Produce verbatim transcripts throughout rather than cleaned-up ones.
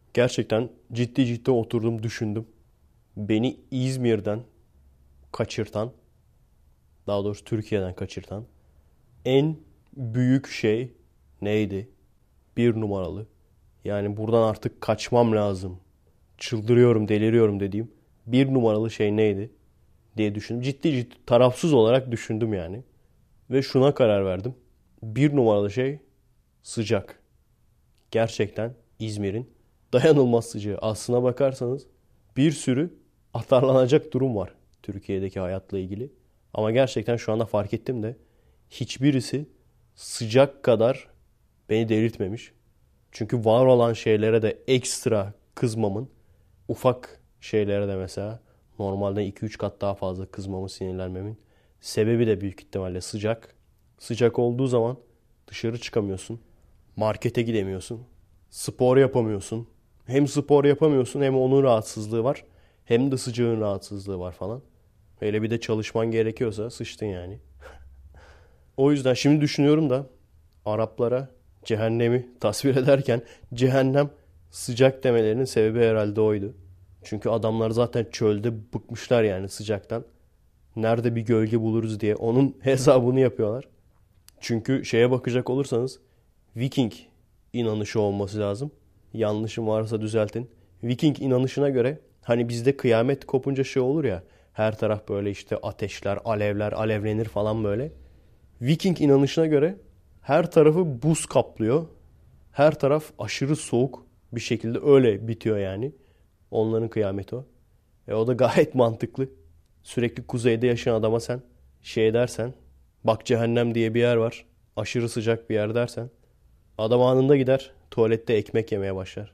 Gerçekten ciddi ciddi oturdum düşündüm. Beni İzmir'den kaçırtan, daha doğrusu Türkiye'den kaçırtan en büyük şey neydi? Bir numaralı. Yani buradan artık kaçmam lazım. Çıldırıyorum, deliriyorum dediğim bir numaralı şey neydi diye düşündüm. Ciddi ciddi tarafsız olarak düşündüm yani. Ve şuna karar verdim. Bir numaralı şey sıcak. Gerçekten İzmir'in dayanılmaz sıcağı. Aslına bakarsanız bir sürü atarlanacak durum var Türkiye'deki hayatla ilgili. Ama gerçekten şu anda fark ettim de hiçbirisi sıcak kadar beni delirtmemiş. Çünkü var olan şeylere de ekstra kızmamın, ufak şeylere de mesela normalden iki üç kat daha fazla kızmamı, sinirlenmemin sebebi de büyük ihtimalle sıcak. Sıcak olduğu zaman dışarı çıkamıyorsun. Markete gidemiyorsun. Spor yapamıyorsun. Hem spor yapamıyorsun hem onun rahatsızlığı var. Hem de sıcağın rahatsızlığı var falan. Hele bir de çalışman gerekiyorsa sıçtın yani. O yüzden şimdi düşünüyorum da Araplara cehennemi tasvir ederken cehennem sıcak demelerinin sebebi herhalde oydu. Çünkü adamlar zaten çölde bıkmışlar yani sıcaktan. Nerede bir gölge buluruz diye onun hesabını yapıyorlar. Çünkü şeye bakacak olursanız Viking inanışı olması lazım. Yanlışım varsa düzeltin. Viking inanışına göre hani bizde kıyamet kopunca şey olur ya, her taraf böyle işte ateşler, alevler, alevlenir falan böyle. Viking inanışına göre her tarafı buz kaplıyor. Her taraf aşırı soğuk bir şekilde öyle bitiyor yani. Onların kıyameti o. E o da gayet mantıklı. Sürekli kuzeyde yaşayan adama sen şey dersen, bak cehennem diye bir yer var, aşırı sıcak bir yer dersen, adam anında gider tuvalette ekmek yemeye başlar.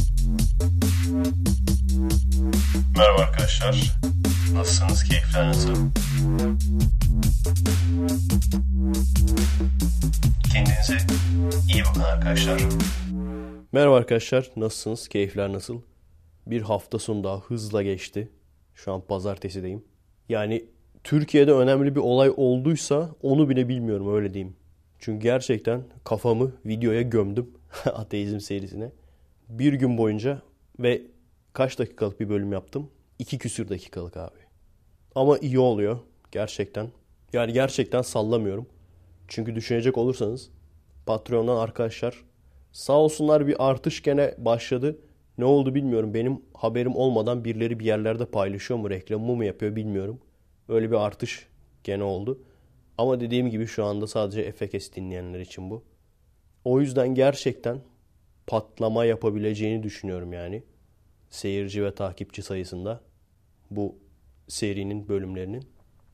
Merhaba arkadaşlar. Nasılsınız? Keyifler nasıl? Kendinize iyi bakın arkadaşlar. Merhaba arkadaşlar. Nasılsınız? Keyifler nasıl? Bir hafta sonu daha hızla geçti. Şu an pazartesideyim. Yani Türkiye'de önemli bir olay olduysa onu bile bilmiyorum, öyle diyeyim. Çünkü gerçekten kafamı videoya gömdüm. Ateizm serisine. Bir gün boyunca ve kaç dakikalık bir bölüm yaptım? İki küsür dakikalık abi. Ama iyi oluyor gerçekten. Yani gerçekten sallamıyorum. Çünkü düşünecek olursanız Patreon'dan arkadaşlar sağ olsunlar bir artış gene başladı. Ne oldu bilmiyorum. Benim haberim olmadan birileri bir yerlerde paylaşıyor mu, reklamımı mı yapıyor bilmiyorum. Öyle bir artış gene oldu. Ama dediğim gibi şu anda sadece F K S dinleyenler için bu. O yüzden gerçekten patlama yapabileceğini düşünüyorum yani. Seyirci ve takipçi sayısında bu serinin bölümlerinin.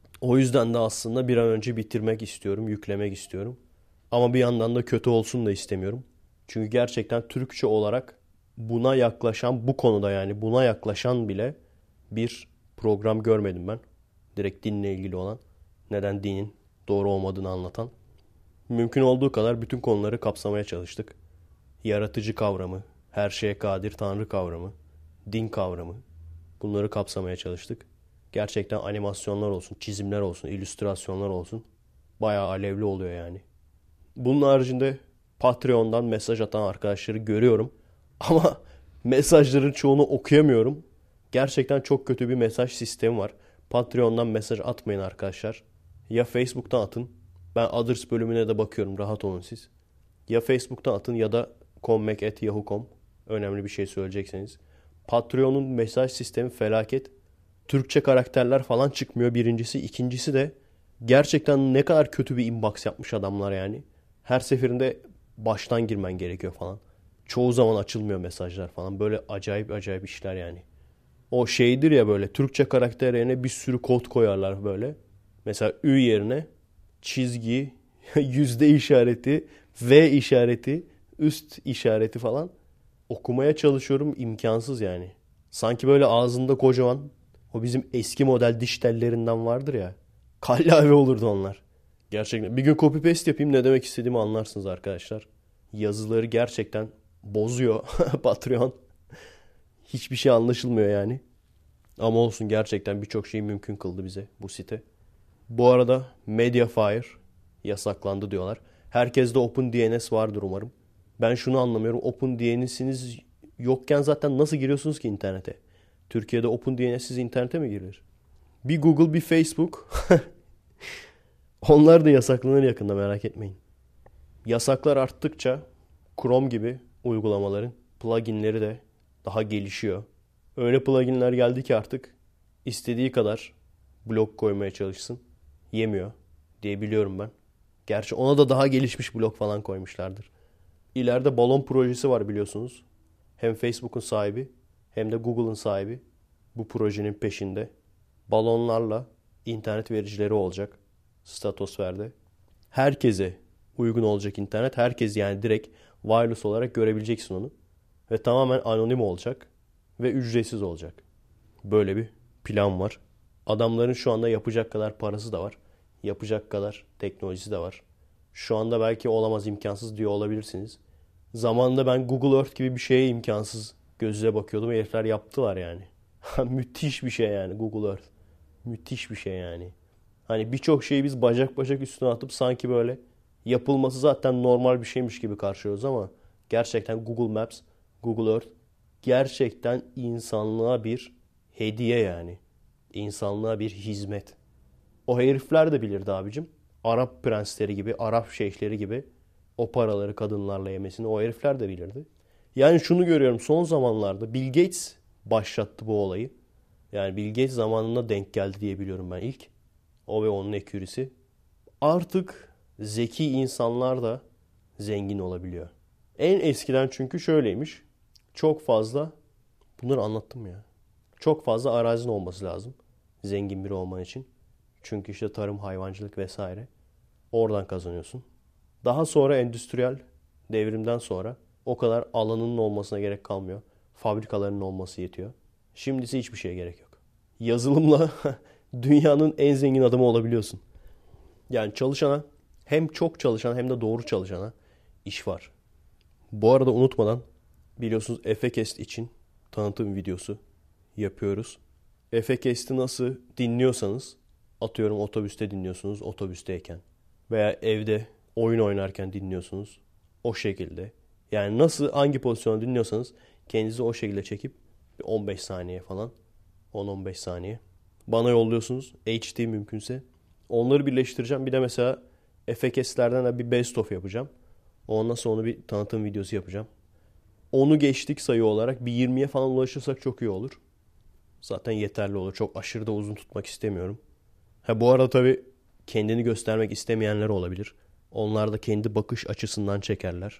O yüzden de aslında bir an önce bitirmek istiyorum, yüklemek istiyorum. Ama bir yandan da kötü olsun da istemiyorum. Çünkü gerçekten Türkçe olarak buna yaklaşan, bu konuda yani buna yaklaşan bile bir program görmedim ben. Direkt dinle ilgili olan, neden dinin doğru olmadığını anlatan. Mümkün olduğu kadar bütün konuları kapsamaya çalıştık. Yaratıcı kavramı, her şeye kadir Tanrı kavramı, din kavramı, bunları kapsamaya çalıştık. Gerçekten animasyonlar olsun, çizimler olsun, illüstrasyonlar olsun. Bayağı alevli oluyor yani. Bunun haricinde Patreon'dan mesaj atan arkadaşları görüyorum. Ama mesajların çoğunu okuyamıyorum. Gerçekten çok kötü bir mesaj sistemi var. Patreon'dan mesaj atmayın arkadaşlar. Ya Facebook'tan atın. Ben Others bölümüne de bakıyorum. Rahat olun siz. Ya Facebook'tan atın ya da kommek at yahoo nokta com. Önemli bir şey söyleyecekseniz. Patreon'un mesaj sistemi felaket. Türkçe karakterler falan çıkmıyor birincisi. İkincisi de gerçekten ne kadar kötü bir inbox yapmış adamlar yani. Her seferinde baştan girmen gerekiyor falan. Çoğu zaman açılmıyor mesajlar falan. Böyle acayip acayip işler yani. O şeydir ya, böyle Türkçe karakter yerine bir sürü kod koyarlar böyle. Mesela Ü yerine çizgi, yüzde işareti, V işareti, üst işareti falan. Okumaya çalışıyorum, imkansız yani. Sanki böyle ağzında kocaman o bizim eski model diş tellerinden vardır ya. Kallavi olurdu onlar. Gerçekten. Bir gün copy paste yapayım, ne demek istediğimi anlarsınız arkadaşlar. Yazıları gerçekten bozuyor Patreon. Hiçbir şey anlaşılmıyor yani. Ama olsun, gerçekten birçok şeyi mümkün kıldı bize bu site. Bu arada Mediafire yasaklandı diyorlar. Herkeste OpenDNS vardır umarım. Ben şunu anlamıyorum. OpenDNS'iniz Yokken zaten nasıl giriyorsunuz ki internete? Türkiye'de OpenDNS'siz internete mi girilir? Bir Google, bir Facebook. Onlar da yasaklanır yakında, merak etmeyin. Yasaklar arttıkça Chrome gibi uygulamaların pluginleri de daha gelişiyor. Öyle pluginler geldi ki artık istediği kadar blok koymaya çalışsın, yemiyor diye biliyorum ben. Gerçi ona da daha gelişmiş blok falan koymuşlardır. İleride balon projesi var biliyorsunuz. Hem Facebook'un sahibi hem de Google'ın sahibi bu projenin peşinde. Balonlarla internet vericileri olacak stratosferde. Herkese uygun olacak internet. Herkes yani direkt wireless olarak görebileceksin onu. Ve tamamen anonim olacak. Ve ücretsiz olacak. Böyle bir plan var. Adamların şu anda yapacak kadar parası da var. Yapacak kadar teknolojisi de var. Şu anda belki olamaz, imkansız diyor olabilirsiniz. Zamanında ben Google Earth gibi bir şeye imkansız gözle bakıyordum. Herifler yaptılar yani. Müthiş bir şey yani Google Earth. Müthiş bir şey yani. Hani birçok şeyi biz bacak bacak üstüne atıp sanki böyle yapılması zaten normal bir şeymiş gibi karşılıyoruz ama gerçekten Google Maps, Google Earth gerçekten insanlığa bir hediye yani. İnsanlığa bir hizmet. O herifler de bilirdi abicim. Arap prensleri gibi, Arap şeyhleri gibi o paraları kadınlarla yemesini o herifler de bilirdi. Yani şunu görüyorum, son zamanlarda Bill Gates başlattı bu olayı. Yani Bill Gates zamanında denk geldi diye biliyorum ben ilk. O ve onun ekürisi. Artık zeki insanlar da zengin olabiliyor. En eskiden çünkü şöyleymiş. Çok fazla, bunları anlattım ya. Çok fazla arazin olması lazım zengin biri olman için. Çünkü işte tarım, hayvancılık vesaire. Oradan kazanıyorsun. Daha sonra endüstriyel devrimden sonra o kadar alanının olmasına gerek kalmıyor. Fabrikalarının olması yetiyor. Şimdisi hiçbir şeye gerek yok. Yazılımla dünyanın en zengin adamı olabiliyorsun. Yani çalışana, hem çok çalışana hem de doğru çalışana iş var. Bu arada unutmadan, biliyorsunuz Efecast için tanıtım videosu yapıyoruz. Efecast'i nasıl dinliyorsanız, atıyorum otobüste dinliyorsunuz otobüsteyken veya evde oyun oynarken dinliyorsunuz o şekilde. Yani nasıl, hangi pozisyonda dinliyorsanız kendinizi o şekilde çekip on beş saniye falan, on on beş saniye bana yolluyorsunuz. H D mümkünse. Onları birleştireceğim. Bir de mesela Efecast'lerden de bir best of yapacağım. Ondan sonra bir tanıtım videosu yapacağım. Onu geçtik sayı olarak. Bir yirmiye falan ulaşırsak çok iyi olur. Zaten yeterli olur. Çok aşırı da uzun tutmak istemiyorum. Ha bu arada tabii kendini göstermek istemeyenler olabilir. Onlar da kendi bakış açısından çekerler.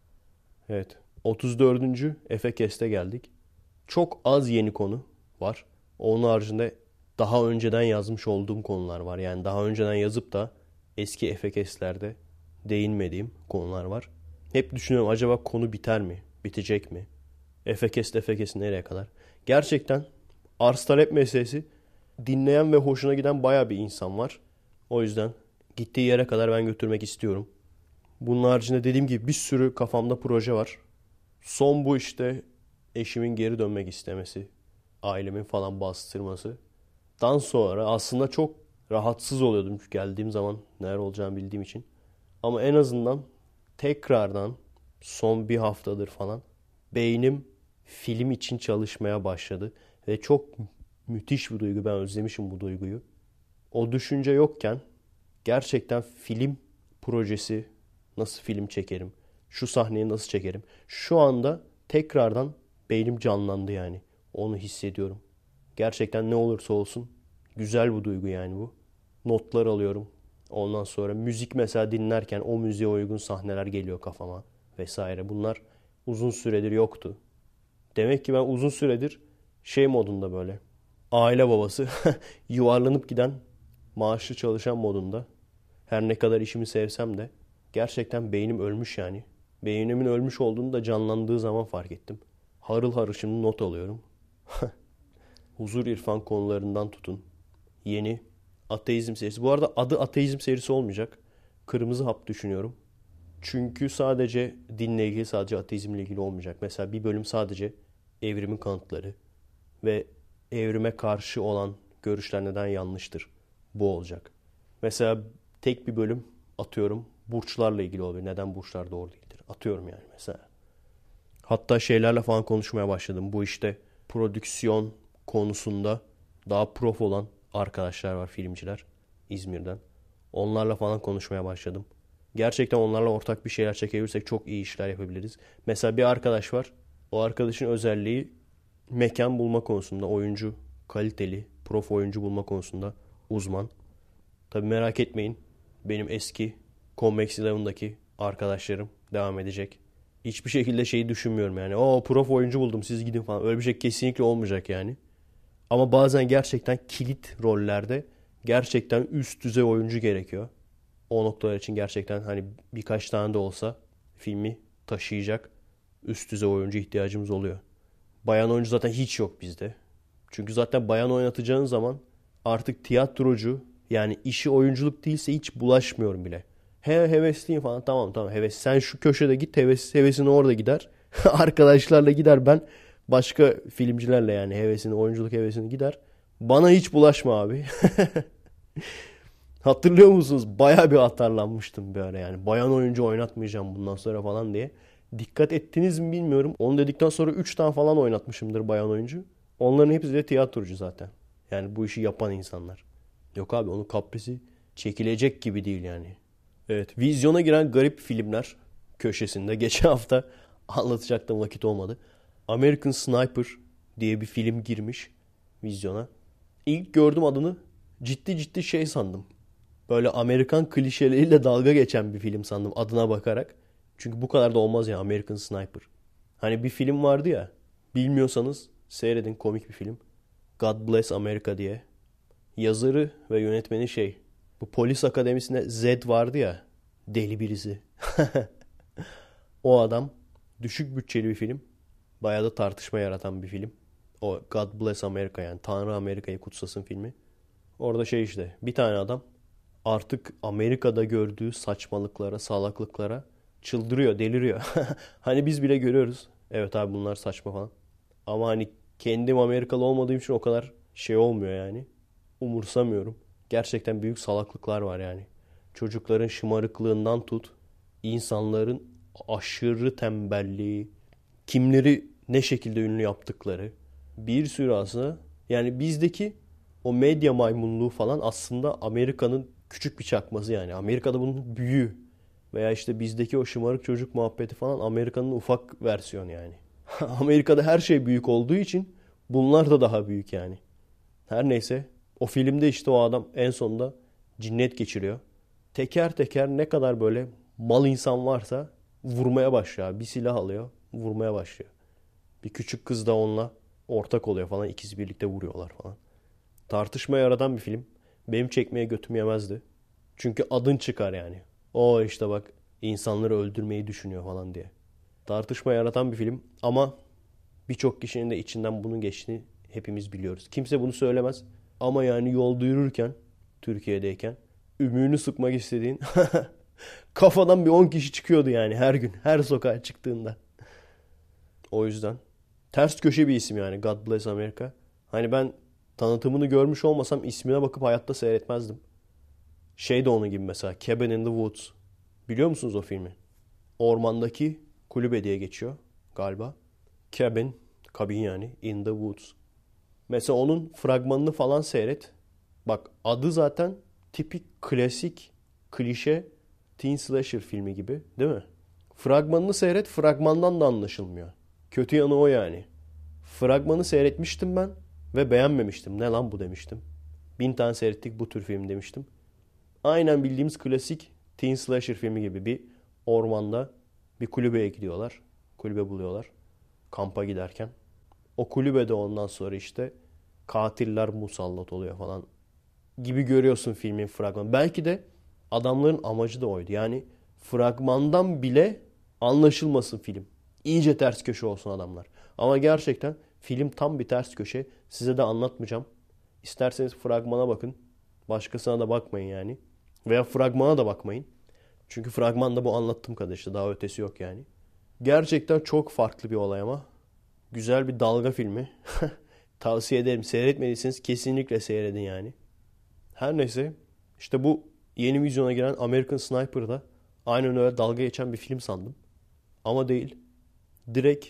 Evet. otuz dördüncü Efecast'e geldik. Çok az yeni konu var. Onun haricinde daha önceden yazmış olduğum konular var. Yani daha önceden yazıp da eski Efecast'lerde değinmediğim konular var. Hep düşünüyorum, acaba konu biter mi? Bitecek mi? Efecast Efecast nereye kadar? Gerçekten arz talep meselesi, dinleyen ve hoşuna giden baya bir insan var. O yüzden gittiği yere kadar ben götürmek istiyorum. Bunun haricinde dediğim gibi bir sürü kafamda proje var. Son bu işte eşimin geri dönmek istemesi, ailemin falan bastırması. Dan sonra aslında çok rahatsız oluyordum geldiğim zaman, neler olacağını bildiğim için. Ama en azından tekrardan son bir haftadır falan beynim film için çalışmaya başladı. Ve çok müthiş bir duygu. Ben özlemişim bu duyguyu. O düşünce yokken gerçekten film projesi, nasıl film çekerim? Şu sahneyi nasıl çekerim? Şu anda tekrardan beynim canlandı yani. Onu hissediyorum. Gerçekten ne olursa olsun güzel bu duygu yani bu. Notlar alıyorum. Ondan sonra müzik mesela dinlerken o müziğe uygun sahneler geliyor kafama vesaire. Bunlar uzun süredir yoktu. Demek ki ben uzun süredir şey modunda, böyle aile babası yuvarlanıp giden maaşlı çalışan modunda. Her ne kadar işimi sevsem de gerçekten beynim ölmüş yani. Beynimin ölmüş olduğunu da canlandığı zaman fark ettim. Harıl harıl şimdi not alıyorum. Huzur irfan konularından tutun. Yeni ateizm serisi. Bu arada adı ateizm serisi olmayacak. Kırmızı hap düşünüyorum. Çünkü sadece dinle ilgili, sadece ateizmle ilgili olmayacak. Mesela bir bölüm sadece evrimin kanıtları ve evrime karşı olan görüşler neden yanlıştır. Bu olacak. Mesela tek bir bölüm atıyorum burçlarla ilgili olabilir. Neden burçlar doğru değildir? Atıyorum yani mesela. Hatta şeylerle falan konuşmaya başladım. Bu işte prodüksiyon konusunda daha prof olan arkadaşlar var, filmciler İzmir'den. Onlarla falan konuşmaya başladım. Gerçekten onlarla ortak bir şeyler çekebilirsek çok iyi işler yapabiliriz. Mesela bir arkadaş var. O arkadaşın özelliği mekan bulma konusunda, oyuncu kaliteli, prof oyuncu bulma konusunda uzman. Tabii merak etmeyin. Benim eski Convex Eleven'daki arkadaşlarım devam edecek. Hiçbir şekilde şeyi düşünmüyorum yani. O prof oyuncu buldum, siz gidin falan. Öyle bir şey kesinlikle olmayacak yani. Ama bazen gerçekten kilit rollerde gerçekten üst düzey oyuncu gerekiyor. O noktalar için gerçekten hani birkaç tane de olsa filmi taşıyacak üst düzey oyuncu ihtiyacımız oluyor. Bayan oyuncu zaten hiç yok bizde. Çünkü zaten bayan oynatacağın zaman artık tiyatrocu, yani işi oyunculuk değilse hiç bulaşmıyorum bile. He hevesliyim falan, tamam tamam heves. Sen şu köşede git, heves, hevesini orada gider. Arkadaşlarla gider, ben başka filmcilerle yani hevesini, oyunculuk hevesini gider. Bana hiç bulaşma abi. Hatırlıyor musunuz? Baya bir atarlanmıştım bir ara yani. Bayan oyuncu oynatmayacağım bundan sonra falan diye. Dikkat ettiniz mi bilmiyorum. Onu dedikten sonra üç tane falan oynatmışımdır bayan oyuncu. Onların hepsi de tiyatrocu zaten. Yani bu işi yapan insanlar. Yok abi, onun kaprisi çekilecek gibi değil yani. Evet, vizyona giren garip filmler köşesinde geçen hafta anlatacaktım, vakit olmadı. American Sniper diye bir film girmiş vizyona. İlk gördüm adını, ciddi ciddi şey sandım. Böyle Amerikan klişeleriyle dalga geçen bir film sandım adına bakarak. Çünkü bu kadar da olmaz ya American Sniper. Hani bir film vardı ya, bilmiyorsanız seyredin, komik bir film. God Bless America diye. Yazarı ve yönetmeni şey, bu polis akademisinde Zed vardı ya, deli birisi. O adam. Düşük bütçeli bir film. Bayağı da tartışma yaratan bir film. O God Bless America, yani Tanrı Amerika'yı kutsasın filmi. Orada şey işte, bir tane adam artık Amerika'da gördüğü saçmalıklara, salaklıklara çıldırıyor, deliriyor. Hani biz bile görüyoruz. Evet abi, bunlar saçma falan. Ama hani kendim Amerikalı olmadığım için o kadar şey olmuyor yani. Umursamıyorum. Gerçekten büyük salaklıklar var yani. Çocukların şımarıklığından tut, insanların aşırı tembelliği, kimleri ne şekilde ünlü yaptıkları, bir sürü aslında. Yani bizdeki o medya maymunluğu falan aslında Amerika'nın küçük bir çakması yani. Amerika'da bunun büyüğü. Veya işte bizdeki o şımarık çocuk muhabbeti falan Amerika'nın ufak versiyonu yani. Amerika'da her şey büyük olduğu için bunlar da daha büyük yani. Her neyse, o filmde işte o adam en sonunda cinnet geçiriyor. Teker teker ne kadar böyle mal insan varsa vurmaya başlıyor. Bir silah alıyor, vurmaya başlıyor. Bir küçük kız da onunla ortak oluyor falan. İkisi birlikte vuruyorlar falan. Tartışma yaratan bir film. Benim çekmeye götüm yemezdi. Çünkü adın çıkar yani. O işte bak, insanları öldürmeyi düşünüyor falan diye. Tartışma yaratan bir film ama birçok kişinin de içinden bunun geçtiğini hepimiz biliyoruz. Kimse bunu söylemez ama yani yolda yürürken, Türkiye'deyken ümüğünü sıkmak istediğin kafadan bir on kişi çıkıyordu yani her gün, her sokağa çıktığında. O yüzden ters köşe bir isim yani God Bless America. Hani ben tanıtımını görmüş olmasam ismine bakıp hayatta seyretmezdim. Şey de onun gibi mesela, Cabin in the Woods. Biliyor musunuz o filmi? Ormandaki kulübe diye geçiyor galiba. Cabin, kabin yani, in the woods. Mesela onun fragmanını falan seyret. Bak, adı zaten tipik, klasik, klişe teen slasher filmi gibi değil mi? Fragmanını seyret, fragmandan da anlaşılmıyor. Kötü yanı o yani. Fragmanı seyretmiştim ben ve beğenmemiştim. Ne lan bu demiştim. Bin tane seyrettik bu tür film demiştim. Aynen bildiğimiz klasik teen slasher filmi gibi bir ormanda bir kulübeye gidiyorlar. Kulübe buluyorlar kampa giderken. O kulübede ondan sonra işte katiller musallat oluyor falan gibi görüyorsun filmin fragmanı. Belki de adamların amacı da oydu. Yani fragmandan bile anlaşılmasın film. İyice ters köşe olsun adamlar. Ama gerçekten film tam bir ters köşe. Size de anlatmayacağım. İsterseniz fragmana bakın. Başkasına da bakmayın yani. Veya fragmana da bakmayın. Çünkü fragmanda bu anlattığım kadar işte, daha ötesi yok yani. Gerçekten çok farklı bir olay ama. Güzel bir dalga filmi. Tavsiye ederim. Seyretmediyseniz kesinlikle seyredin yani. Her neyse, işte bu yeni vizyona giren American Sniper'da aynen öyle dalga geçen bir film sandım. Ama değil. Direkt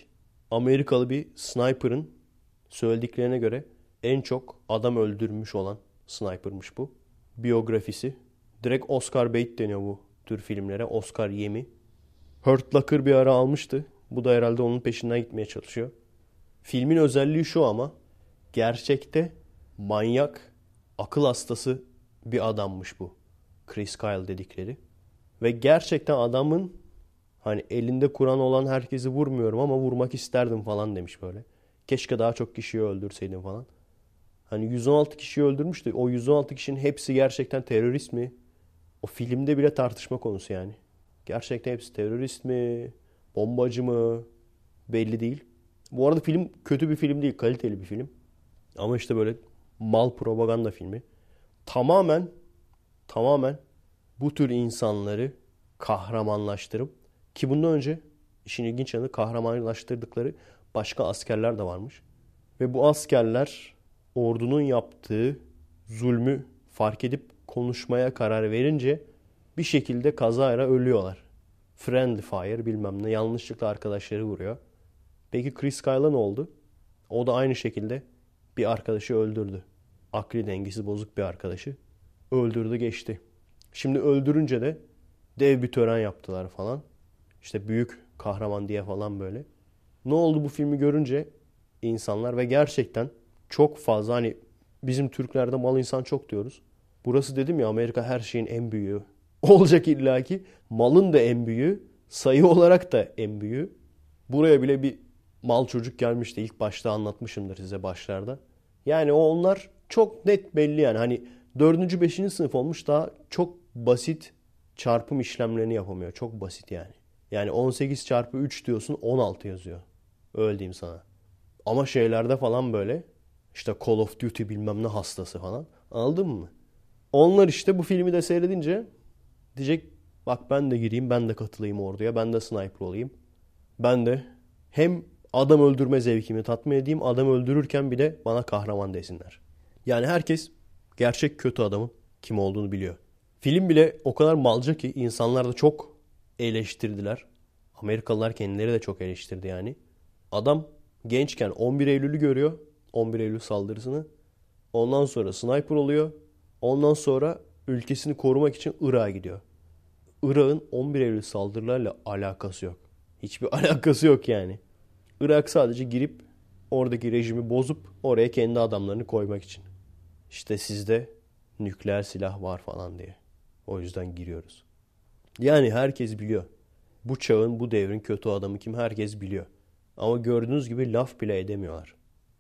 Amerikalı bir sniper'ın söylediklerine göre en çok adam öldürmüş olan sniper'mış bu. Biyografisi. Direkt Oscar bait deniyor bu tür filmlere. Oscar yemi. Hurt Locker bir ara almıştı. Bu da herhalde onun peşinden gitmeye çalışıyor. Filmin özelliği şu ama gerçekte manyak, akıl hastası bir adammış bu. Chris Kyle dedikleri. Ve gerçekten adamın hani elinde Kur'an olan herkesi vurmuyorum ama vurmak isterdim falan demiş böyle. Keşke daha çok kişiyi öldürseydim falan. Hani yüz on altı kişiyi öldürmüştü. O yüz on altı kişinin hepsi gerçekten terörist mi? O filmde bile tartışma konusu yani. Gerçekten hepsi terörist mi? Bombacı mı? Belli değil. Bu arada film kötü bir film değil. Kaliteli bir film. Ama işte böyle mal propaganda filmi. Tamamen tamamen bu tür insanları kahramanlaştırıp ki bundan önce işin ilginç yanı kahramanlaştırdıkları başka askerler de varmış. Ve bu askerler ordunun yaptığı zulmü fark edip konuşmaya karar verince bir şekilde kazayla ölüyorlar. Friendly fire bilmem ne yanlışlıkla arkadaşları vuruyor. Peki Chris Kyle'a ne oldu? O da aynı şekilde bir arkadaşı öldürdü. Akli dengesi bozuk bir arkadaşı. Öldürdü geçti. Şimdi öldürünce de dev bir tören yaptılar falan. İşte büyük kahraman diye falan böyle. Ne oldu bu filmi görünce insanlar ve gerçekten çok fazla hani bizim Türklerde mal insan çok diyoruz. Burası dedim ya Amerika her şeyin en büyüğü. Olacak illaki. Malın da en büyüğü. Sayı olarak da en büyüğü. Buraya bile bir mal çocuk gelmişti. İlk başta anlatmışımdır size başlarda. Yani onlar çok net belli yani. Hani dördüncü beşinci sınıf olmuş daha çok basit çarpım işlemlerini yapamıyor. Çok basit yani. Yani on sekiz çarpı üç diyorsun on altı yazıyor. Öyle diyeyim sana. Ama şeylerde falan böyle işte Call of Duty bilmem ne hastası falan. Anladın mı? Onlar işte bu filmi de seyredince diyecek bak ben de gireyim ben de katılayım orduya. Ben de sniper olayım. Ben de hem adam öldürme zevkimi tatmin edeyim. Adam öldürürken bir de bana kahraman desinler. Yani herkes gerçek kötü adamın kim olduğunu biliyor. Film bile o kadar malca ki insanlar da çok eleştirdiler. Amerikalılar kendileri de çok eleştirdi yani. Adam gençken on bir Eylül'ü görüyor. on bir Eylül saldırısını. Ondan sonra sniper oluyor. Ondan sonra ülkesini korumak için Irak'a gidiyor. Irak'ın on bir Eylül saldırılarıyla alakası yok. Hiçbir alakası yok yani. Irak sadece girip oradaki rejimi bozup oraya kendi adamlarını koymak için. İşte sizde nükleer silah var falan diye. O yüzden giriyoruz. Yani herkes biliyor. Bu çağın, bu devrin kötü adamı kim herkes biliyor. Ama gördüğünüz gibi laf bile edemiyorlar.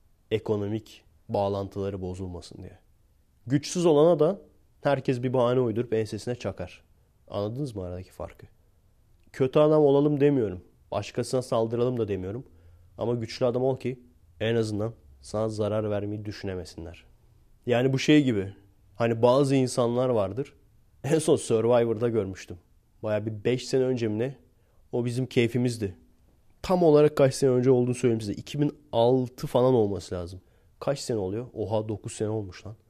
Ekonomik bağlantıları bozulmasın diye. Güçsüz olana da herkes bir bahane uydurup ensesine çakar. Anladınız mı aradaki farkı? Kötü adam olalım demiyorum. Başkasına saldıralım da demiyorum. Ama güçlü adam ol ki en azından sana zarar vermeyi düşünemesinler. Yani bu şey gibi. Hani bazı insanlar vardır. En son Survivor'da görmüştüm. Baya bir beş sene önce mi ne? O bizim keyfimizdi. Tam olarak kaç sene önce olduğunu söyleyeyim size. iki bin altı falan olması lazım. Kaç sene oluyor? Oha dokuz sene olmuş lan.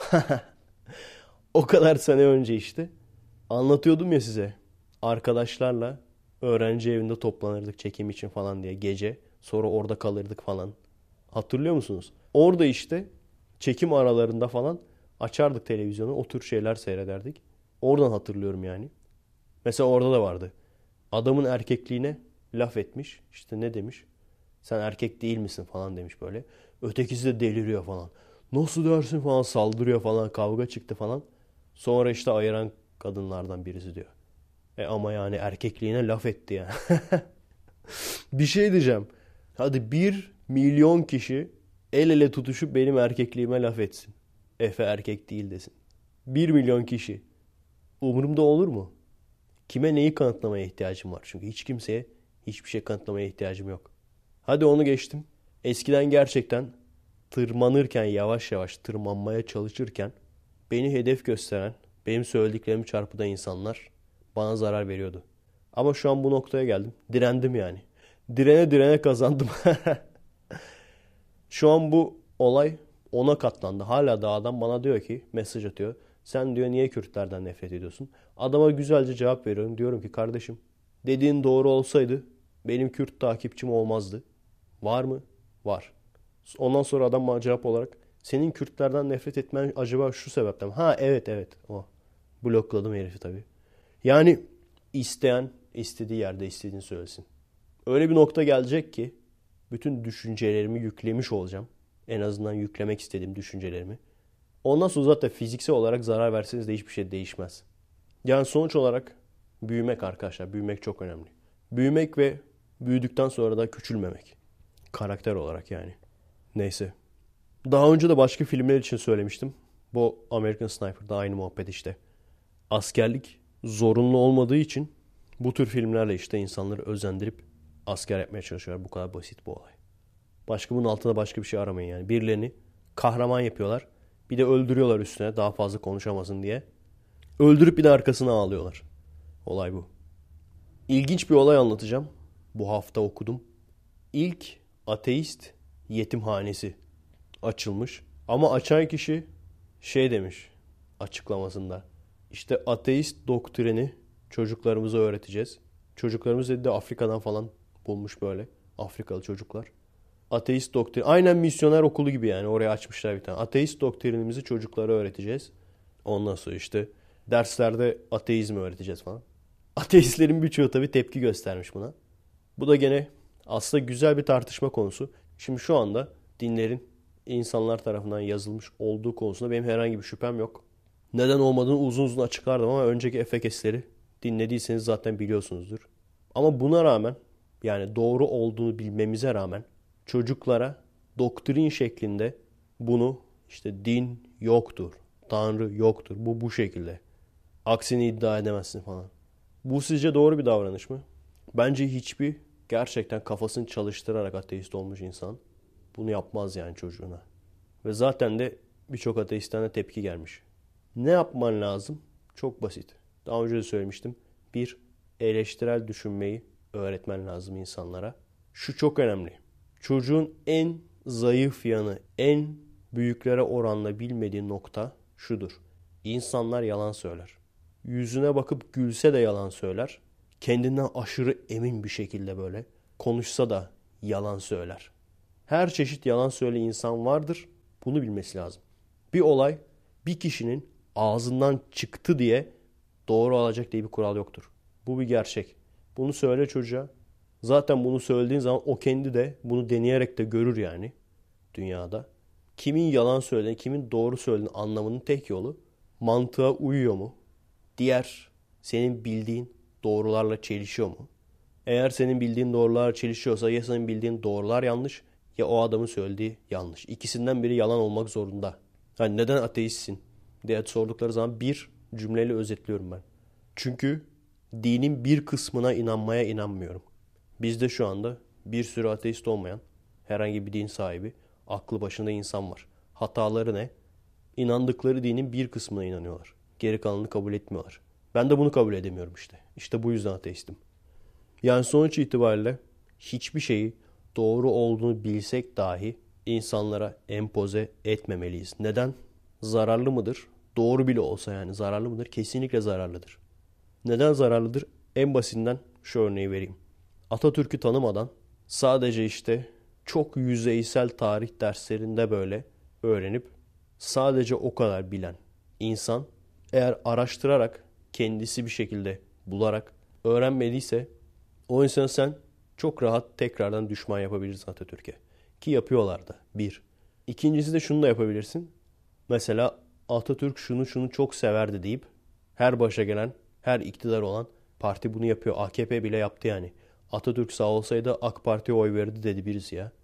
O kadar sene önce işte. Anlatıyordum ya size. Arkadaşlarla öğrenci evinde toplanırdık çekim için falan diye gece. Sonra orada kalırdık falan. Hatırlıyor musunuz? Orada işte çekim aralarında falan açardık televizyonu. O tür şeyler seyrederdik. Oradan hatırlıyorum yani. Mesela orada da vardı. Adamın erkekliğine laf etmiş. İşte ne demiş? Sen erkek değil misin falan demiş böyle. Ötekisi de deliriyor falan. Nasıl dersin falan saldırıyor falan. Kavga çıktı falan. Sonra işte ayıran kadınlardan birisi diyor. E ama yani erkekliğine laf etti ya. Bir şey diyeceğim. Hadi bir milyon kişi el ele tutuşup benim erkekliğime laf etsin. Efe erkek değil desin. Bir milyon kişi. Umurumda olur mu? Kime neyi kanıtlamaya ihtiyacım var? Çünkü hiç kimseye hiçbir şey kanıtlamaya ihtiyacım yok. Hadi onu geçtim. Eskiden gerçekten tırmanırken yavaş yavaş tırmanmaya çalışırken beni hedef gösteren, benim söylediklerimi çarpıdan insanlar bana zarar veriyordu. Ama şu an bu noktaya geldim. Direndim yani. Direne direne kazandım. Şu an bu olay ona katlandı. Hala da adam bana diyor ki, mesaj atıyor. Sen diyor niye Kürtlerden nefret ediyorsun? Adama güzelce cevap veriyorum. Diyorum ki kardeşim dediğin doğru olsaydı benim Kürt takipçim olmazdı. Var mı? Var. Ondan sonra adam bana cevap olarak senin Kürtlerden nefret etmen acaba şu sebepten mi? Ha evet evet o. Blokladım herifi tabii. Yani isteyen istediği yerde istediğini söylesin. Öyle bir nokta gelecek ki bütün düşüncelerimi yüklemiş olacağım. En azından yüklemek istediğim düşüncelerimi. Ondan sonra zaten fiziksel olarak zarar verseniz de hiçbir şey değişmez. Yani sonuç olarak büyümek arkadaşlar. Büyümek çok önemli. Büyümek ve büyüdükten sonra da küçülmemek. Karakter olarak yani. Neyse. Daha önce de başka filmler için söylemiştim. Bu American Sniper'da aynı muhabbet işte. Askerlik zorunlu olmadığı için bu tür filmlerle işte insanları özendirip asker yapmaya çalışıyorlar. Bu kadar basit bu olay. Başka bunun altında başka bir şey aramayın yani. Birilerini kahraman yapıyorlar. Bir de öldürüyorlar üstüne daha fazla konuşamasın diye. Öldürüp bir de arkasına ağlıyorlar. Olay bu. İlginç bir olay anlatacağım. Bu hafta okudum. İlk ateist yetimhanesi açılmış. Ama açan kişi şey demiş açıklamasında. İşte ateist doktrini çocuklarımıza öğreteceğiz. Çocuklarımız dedi de Afrika'dan falan bulmuş böyle. Afrikalı çocuklar. Ateist doktrin. Aynen misyoner okulu gibi yani. Oraya açmışlar bir tane. Ateist doktrinimizi çocuklara öğreteceğiz. Ondan sonra işte derslerde ateizmi öğreteceğiz falan. Ateistlerin birçoğu tabii tepki göstermiş buna. Bu da gene aslında güzel bir tartışma konusu. Şimdi şu anda dinlerin insanlar tarafından yazılmış olduğu konusunda benim herhangi bir şüphem yok. Neden olmadığını uzun uzun açıklardım ama önceki Efekesleri dinlediyseniz zaten biliyorsunuzdur. Ama buna rağmen yani doğru olduğunu bilmemize rağmen çocuklara doktrin şeklinde bunu işte din yoktur, Tanrı yoktur, bu bu şekilde. Aksini iddia edemezsin falan. Bu sizce doğru bir davranış mı? Bence hiçbir gerçekten kafasını çalıştırarak ateist olmuş insan bunu yapmaz yani çocuğuna. Ve zaten de birçok ateistten de tepki gelmiş. Ne yapman lazım? Çok basit. Daha önce de söylemiştim. Bir, eleştirel düşünmeyi öğretmen lazım insanlara. Şu çok önemli. Çocuğun en zayıf yanı, en büyüklere oranla bilmediği nokta şudur. İnsanlar yalan söyler. Yüzüne bakıp gülse de yalan söyler. Kendinden aşırı emin bir şekilde böyle konuşsa da yalan söyler. Her çeşit yalan söyleyen insan vardır. Bunu bilmesi lazım. Bir olay bir kişinin ağzından çıktı diye doğru olacak diye bir kural yoktur. Bu bir gerçek. Bunu söyle çocuğa. Zaten bunu söylediğin zaman o kendi de bunu deneyerek de görür yani dünyada. Kimin yalan söylediğini, kimin doğru söylediğini anlamanın tek yolu mantığa uyuyor mu? Diğer senin bildiğin doğrularla çelişiyor mu? Eğer senin bildiğin doğrularla çelişiyorsa ya senin bildiğin doğrular yanlış ya o adamın söylediği yanlış. İkisinden biri yalan olmak zorunda. Yani neden ateistsin diye sordukları zaman bir cümleyle özetliyorum ben. Çünkü dinin bir kısmına inanmaya inanmıyorum. Bizde şu anda bir sürü ateist olmayan herhangi bir din sahibi, aklı başında insan var. Hataları ne? İnandıkları dinin bir kısmına inanıyorlar. Geri kalanını kabul etmiyorlar. Ben de bunu kabul edemiyorum işte. İşte bu yüzden ateistim. Yani sonuç itibariyle hiçbir şeyi doğru olduğunu bilsek dahi insanlara empoze etmemeliyiz. Neden? Zararlı mıdır? Doğru bile olsa yani zararlı mıdır? Kesinlikle zararlıdır. Neden zararlıdır? En basitinden şu örneği vereyim. Atatürk'ü tanımadan sadece işte çok yüzeysel tarih derslerinde böyle öğrenip sadece o kadar bilen insan eğer araştırarak kendisi bir şekilde bularak öğrenmediyse o insan sen çok rahat tekrardan düşman yapabilirsin Atatürk'e. Ki yapıyorlar da. Bir. İkincisi de şunu da yapabilirsin. Mesela Atatürk şunu şunu çok severdi deyip her başa gelen, her iktidar olan parti bunu yapıyor. A K P bile yaptı yani. Atatürk sağ olsaydı AK Parti'ye oy verirdi dedi birisi ya.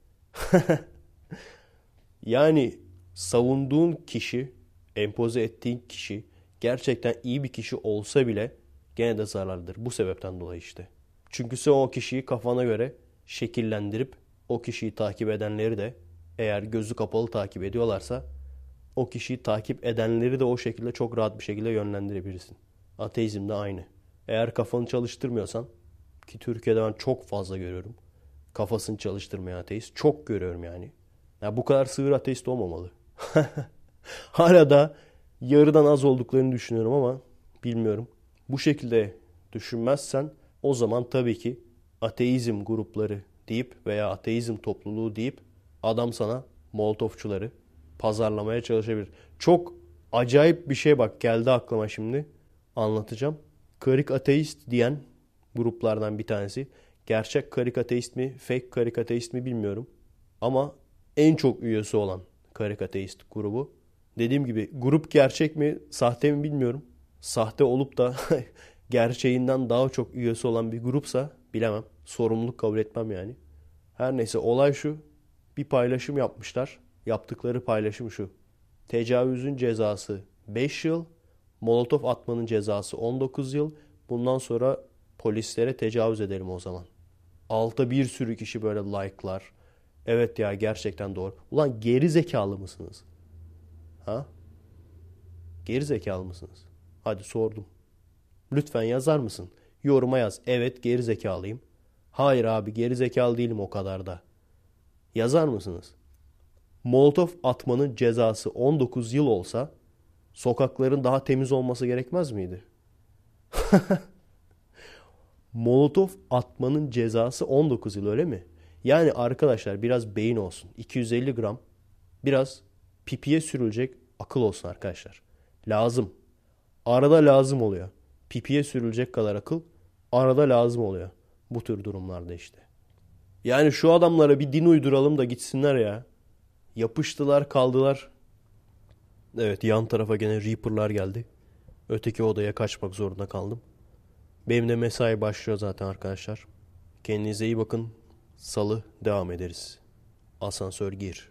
Yani savunduğun kişi, empoze ettiğin kişi gerçekten iyi bir kişi olsa bile gene de zararlıdır. Bu sebepten dolayı işte. Çünkü sen o kişiyi kafana göre şekillendirip o kişiyi takip edenleri de eğer gözü kapalı takip ediyorlarsa o kişiyi takip edenleri de o şekilde çok rahat bir şekilde yönlendirebilirsin. Ateizm de aynı. Eğer kafanı çalıştırmıyorsan ki Türkiye'de ben çok fazla görüyorum. Kafasını çalıştırmayan ateist. Çok görüyorum yani. Ya bu kadar sığır ateist olmamalı. Hala da yarıdan az olduklarını düşünüyorum ama bilmiyorum. Bu şekilde düşünmezsen o zaman tabii ki ateizm grupları deyip veya ateizm topluluğu deyip adam sana molotofçuları pazarlamaya çalışabilir. Çok acayip bir şey bak geldi aklıma şimdi anlatacağım. Karik ateist diyen gruplardan bir tanesi. Gerçek karik ateist mi, fake karik ateist mi bilmiyorum. Ama en çok üyesi olan karik ateist grubu. Dediğim gibi grup gerçek mi, sahte mi bilmiyorum. Sahte olup da gerçeğinden daha çok üyesi olan bir grupsa bilemem. Sorumluluk kabul etmem yani. Her neyse olay şu. Bir paylaşım yapmışlar. Yaptıkları paylaşım şu. Tecavüzün cezası beş yıl. Molotof atmanın cezası on dokuz yıl. Bundan sonra polislere tecavüz edelim o zaman. Altta bir sürü kişi böyle like'lar. Evet ya gerçekten doğru. Ulan geri zekalı mısınız? Ha? Geri zekalı mısınız? Hadi sordum. Lütfen yazar mısın? Yoruma yaz. Evet geri zekalıyım. Hayır abi geri zekalı değilim o kadar da. Yazar mısınız? Molotof atmanın cezası on dokuz yıl olsa sokakların daha temiz olması gerekmez miydi? Molotof atmanın cezası on dokuz yıl öyle mi? Yani arkadaşlar biraz beyin olsun. iki yüz elli gram biraz pipiye sürülecek akıl olsun arkadaşlar. Lazım. Arada lazım oluyor. Pipiye sürülecek kadar akıl arada lazım oluyor. Bu tür durumlarda işte. Yani şu adamlara bir din uyduralım da gitsinler ya. Yapıştılar kaldılar. Evet yan tarafa gene Reaper'lar geldi. Öteki odaya kaçmak zorunda kaldım. Benim de mesai başlıyor zaten arkadaşlar. Kendinize iyi bakın. Salı devam ederiz. Asansör gir.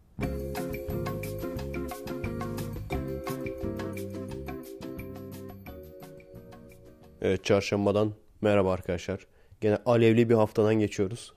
Evet çarşambadan merhaba arkadaşlar. Gene alevli bir haftadan geçiyoruz.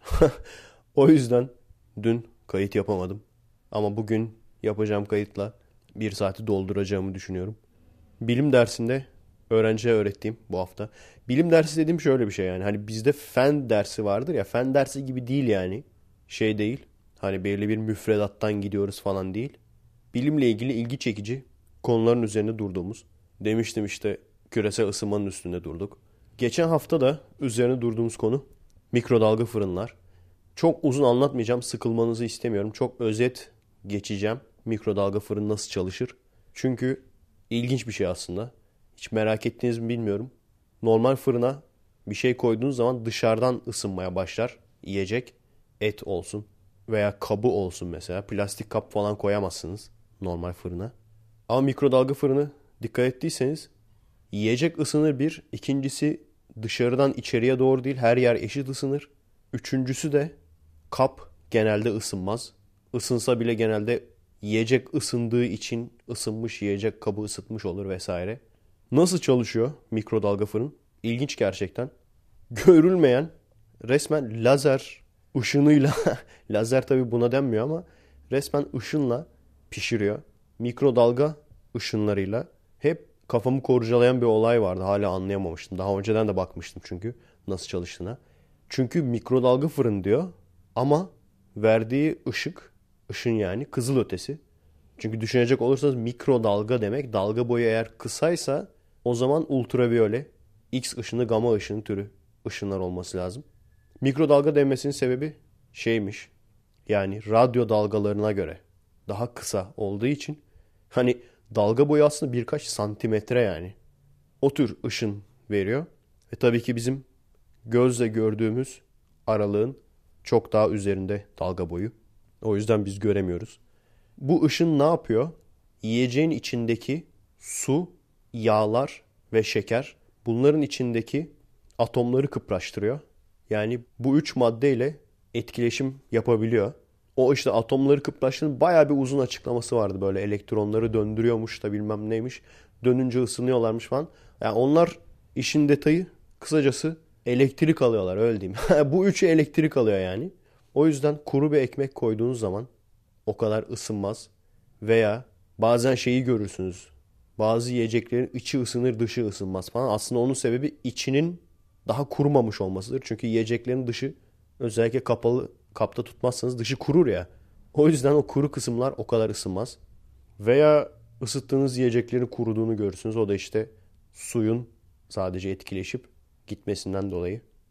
O yüzden dün kayıt yapamadım. Ama bugün yapacağım kayıtla bir saati dolduracağımı düşünüyorum. Bilim dersinde öğrenciye öğrettiğim bu hafta. Bilim dersi dediğim şöyle bir şey yani. Hani bizde fen dersi vardır ya. Fen dersi gibi değil yani. Şey değil. Hani belli bir müfredattan gidiyoruz falan değil. Bilimle ilgili ilgi çekici konuların üzerinde durduğumuz. Demiştim işte küresel ısınmanın üstünde durduk. Geçen hafta da üzerine durduğumuz konu mikrodalga fırınlar. Çok uzun anlatmayacağım. Sıkılmanızı istemiyorum. Çok özet geçeceğim. Mikrodalga fırın nasıl çalışır? Çünkü ilginç bir şey aslında. Hiç merak ettiğiniz mi bilmiyorum. Normal fırına bir şey koyduğunuz zaman dışarıdan ısınmaya başlar. Yiyecek, et olsun veya kabı olsun mesela. Plastik kap falan koyamazsınız normal fırına. Ama mikrodalga fırını dikkat ettiyseniz yiyecek ısınır bir. İkincisi dışarıdan içeriye doğru değil her yer eşit ısınır. Üçüncüsü de kap genelde ısınmaz. Isınsa bile genelde yiyecek ısındığı için ısınmış yiyecek kabı ısıtmış olur vesaire. Nasıl çalışıyor mikrodalga fırın? İlginç gerçekten. Görülmeyen resmen lazer ışınıyla lazer tabi buna denmiyor ama resmen ışınla pişiriyor. Mikrodalga ışınlarıyla hep kafamı kurcalayan bir olay vardı. Hala anlayamamıştım. Daha önceden de bakmıştım çünkü nasıl çalıştığına. Çünkü mikrodalga fırın diyor ama verdiği ışık, ışın yani kızılötesi. Çünkü düşünecek olursanız mikrodalga demek dalga boyu eğer kısaysa o zaman ultraviyole, X ışını, gamma ışını türü ışınlar olması lazım. Mikrodalga denmesinin sebebi şeymiş. Yani radyo dalgalarına göre daha kısa olduğu için hani dalga boyu aslında birkaç santimetre yani. O tür ışın veriyor. Ve tabii ki bizim gözle gördüğümüz aralığın çok daha üzerinde dalga boyu. O yüzden biz göremiyoruz. Bu ışın ne yapıyor? Yiyeceğin içindeki su, yağlar ve şeker bunların içindeki atomları kıpraştırıyor. Yani bu üç maddeyle etkileşim yapabiliyor. O işte atomları kıpraştırın bayağı bir uzun açıklaması vardı. Böyle elektronları döndürüyormuş da bilmem neymiş. Dönünce ısınıyorlarmış falan. Yani onlar işin detayı kısacası elektrik alıyorlar öyle diyeyim. Bu üçü elektrik alıyor yani. O yüzden kuru bir ekmek koyduğunuz zaman o kadar ısınmaz. Veya bazen şeyi görürsünüz. Bazı yiyeceklerin içi ısınır dışı ısınmaz falan. Aslında onun sebebi içinin daha kurumamış olmasıdır. Çünkü yiyeceklerin dışı özellikle kapalı kapta tutmazsanız dışı kurur ya. O yüzden o kuru kısımlar o kadar ısınmaz. Veya ısıttığınız yiyeceklerin kuruduğunu görürsünüz. O da işte suyun sadece etkileşip gitmesinden dolayı.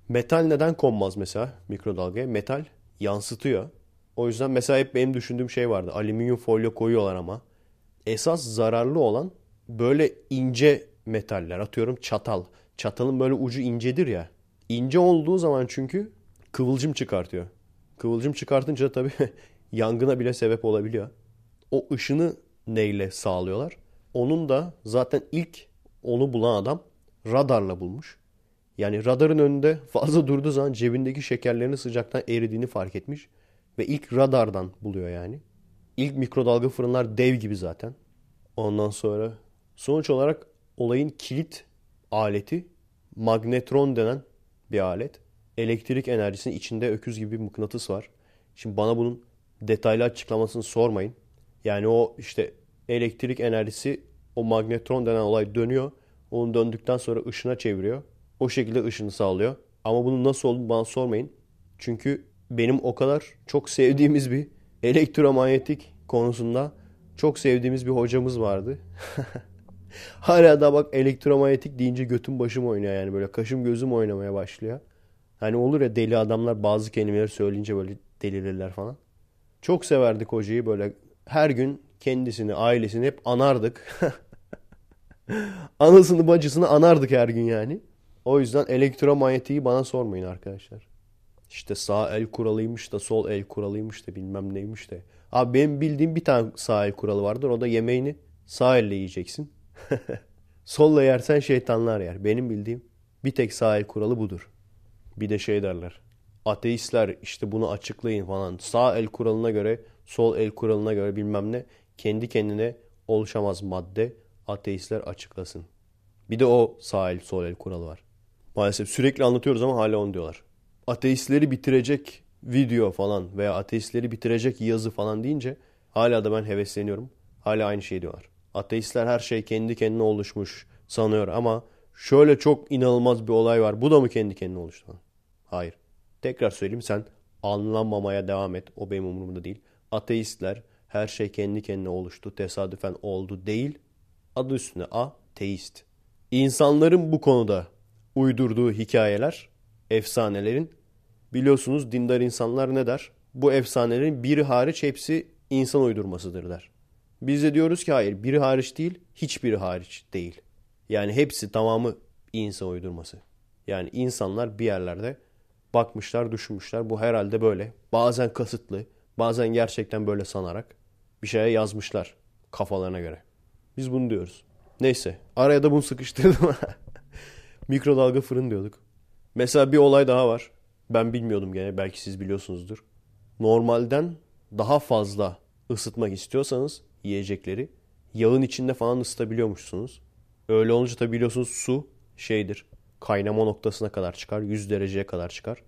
Metal neden konmaz mesela mikrodalgaya? Metal yansıtıyor. O yüzden mesela hep benim düşündüğüm şey vardı. Alüminyum folyo koyuyorlar ama. Esas zararlı olan böyle ince metaller. Atıyorum çatal. Çatalın böyle ucu incedir ya. İnce olduğu zaman çünkü kıvılcım çıkartıyor. Kıvılcım çıkartınca tabii yangına bile sebep olabiliyor. O ışını neyle sağlıyorlar? Onun da zaten ilk onu bulan adam radarla bulmuş. Yani radarın önünde fazla durduğu zaman cebindeki şekerlerin sıcaktan eridiğini fark etmiş. Ve ilk radardan buluyor yani. İlk mikrodalga fırınlar dev gibi zaten. Ondan sonra sonuç olarak olayın kilit aleti magnetron denen bir alet. Elektrik enerjisinin içinde öküz gibi bir mıknatıs var. Şimdi bana bunun detaylı açıklamasını sormayın. Yani o işte elektrik enerjisi o magnetron denen olay dönüyor. Onu döndükten sonra ışına çeviriyor. O şekilde ışını sağlıyor. Ama bunun nasıl olduğunu bana sormayın. Çünkü benim o kadar çok sevdiğimiz bir elektromanyetik konusunda çok sevdiğimiz bir hocamız vardı. Hala da bak elektromanyetik deyince götüm başım oynuyor yani böyle kaşım gözüm oynamaya başlıyor. Hani olur ya deli adamlar bazı kelimeleri söyleyince böyle delirirler falan. Çok severdik hocayı böyle her gün kendisini, ailesini hep anardık. Anasını bacısını anardık her gün yani. O yüzden elektromanyetiği bana sormayın arkadaşlar. İşte sağ el kuralıymış da sol el kuralıymış da bilmem neymiş de. Abi benim bildiğim bir tane sağ el kuralı vardır. O da yemeğini sağ elle yiyeceksin. Solla yersen şeytanlar yer. Benim bildiğim bir tek sağ el kuralı budur. Bir de şey derler. Ateistler işte bunu açıklayın falan. Sağ el kuralına göre, sol el kuralına göre bilmem ne. Kendi kendine oluşamaz madde. Ateistler açıklasın. Bir de o sağ el, sol el kuralı var. Maalesef sürekli anlatıyoruz ama hala onu diyorlar. Ateistleri bitirecek video falan veya ateistleri bitirecek yazı falan deyince hala da ben hevesleniyorum. Hala aynı şey diyorlar. Ateistler her şey kendi kendine oluşmuş sanıyor ama şöyle çok inanılmaz bir olay var. Bu da mı kendi kendine oluştu? Hayır. Tekrar söyleyeyim sen anlamamaya devam et. O benim umurumda değil. Ateistler her şey kendi kendine oluştu. Tesadüfen oldu değil. Adı üstüne ateist. İnsanların bu konuda uydurduğu hikayeler, efsanelerin biliyorsunuz dindar insanlar ne der? Bu efsanelerin biri hariç hepsi insan uydurmasıdır der. Biz de diyoruz ki hayır biri hariç değil hiçbiri hariç değil. Yani hepsi tamamı insan uydurması. Yani insanlar bir yerlerde bakmışlar düşünmüşler bu herhalde böyle. Bazen kasıtlı bazen gerçekten böyle sanarak bir şeye yazmışlar kafalarına göre. Biz bunu diyoruz. Neyse araya da bunu sıkıştırdım. Mikrodalga fırın diyorduk. Mesela bir olay daha var. Ben bilmiyordum gene. Belki siz biliyorsunuzdur. Normalden daha fazla ısıtmak istiyorsanız yiyecekleri yağın içinde falan ısıtabiliyormuşsunuz. Öyle olunca tabi biliyorsunuz su şeydir. Kaynama noktasına kadar çıkar. yüz dereceye kadar çıkar.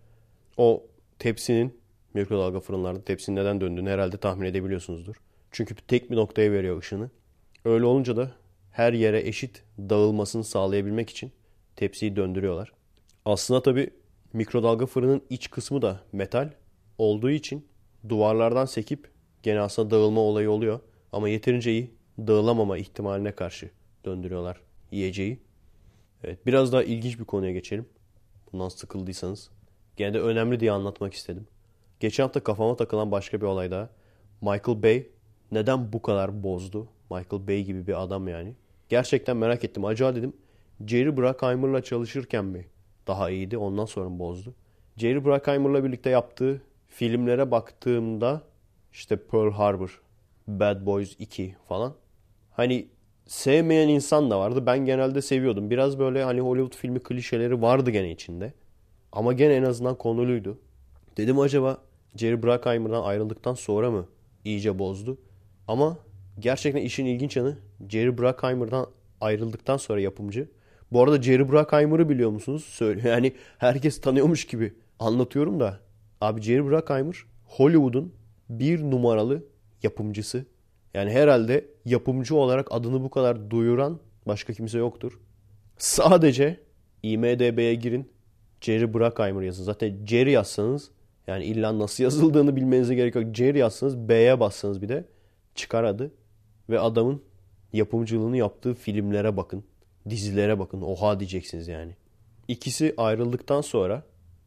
O tepsinin mikrodalga fırınlarda tepsinin neden döndüğünü herhalde tahmin edebiliyorsunuzdur. Çünkü tek bir noktaya veriyor ışını. Öyle olunca da her yere eşit dağılmasını sağlayabilmek için tepsiyi döndürüyorlar. Aslında tabii mikrodalga fırının iç kısmı da metal olduğu için duvarlardan sekip gene aslında dağılma olayı oluyor. Ama yeterince iyi dağılamama ihtimaline karşı döndürüyorlar yiyeceği. Evet, biraz daha ilginç bir konuya geçelim. Bundan sıkıldıysanız. Gene de önemli diye anlatmak istedim. Geçen hafta kafama takılan başka bir olay daha. Michael Bay neden bu kadar bozdu? Michael Bay gibi bir adam yani. Gerçekten merak ettim. Acaba dedim Jerry Bruckheimer'la çalışırken mi daha iyiydi? Ondan sonra mı bozdu? Jerry Bruckheimer'la birlikte yaptığı filmlere baktığımda işte Pearl Harbor, Bad Boys iki falan. Hani sevmeyen insan da vardı. Ben genelde seviyordum. Biraz böyle hani Hollywood filmi klişeleri vardı gene içinde. Ama gene en azından konuluydu. Dedim acaba Jerry Bruckheimer'dan ayrıldıktan sonra mı iyice bozdu? Ama gerçekten işin ilginç yanı Jerry Bruckheimer'dan ayrıldıktan sonra yapımcı. Bu arada Jerry Bruckheimer'ı biliyor musunuz? Söyle yani herkes tanıyormuş gibi anlatıyorum da. Abi Jerry Bruckheimer Hollywood'un bir numaralı yapımcısı. Yani herhalde yapımcı olarak adını bu kadar duyuran başka kimse yoktur. Sadece IMDb'ye girin. Jerry Bruckheimer yazın. Zaten Jerry yazsanız yani illa nasıl yazıldığını bilmenize gerek yok. Jerry yazsanız B'ye bassanız bir de çıkar adı. Ve adamın yapımcılığını yaptığı filmlere bakın. Dizilere bakın. Oha diyeceksiniz yani. İkisi ayrıldıktan sonra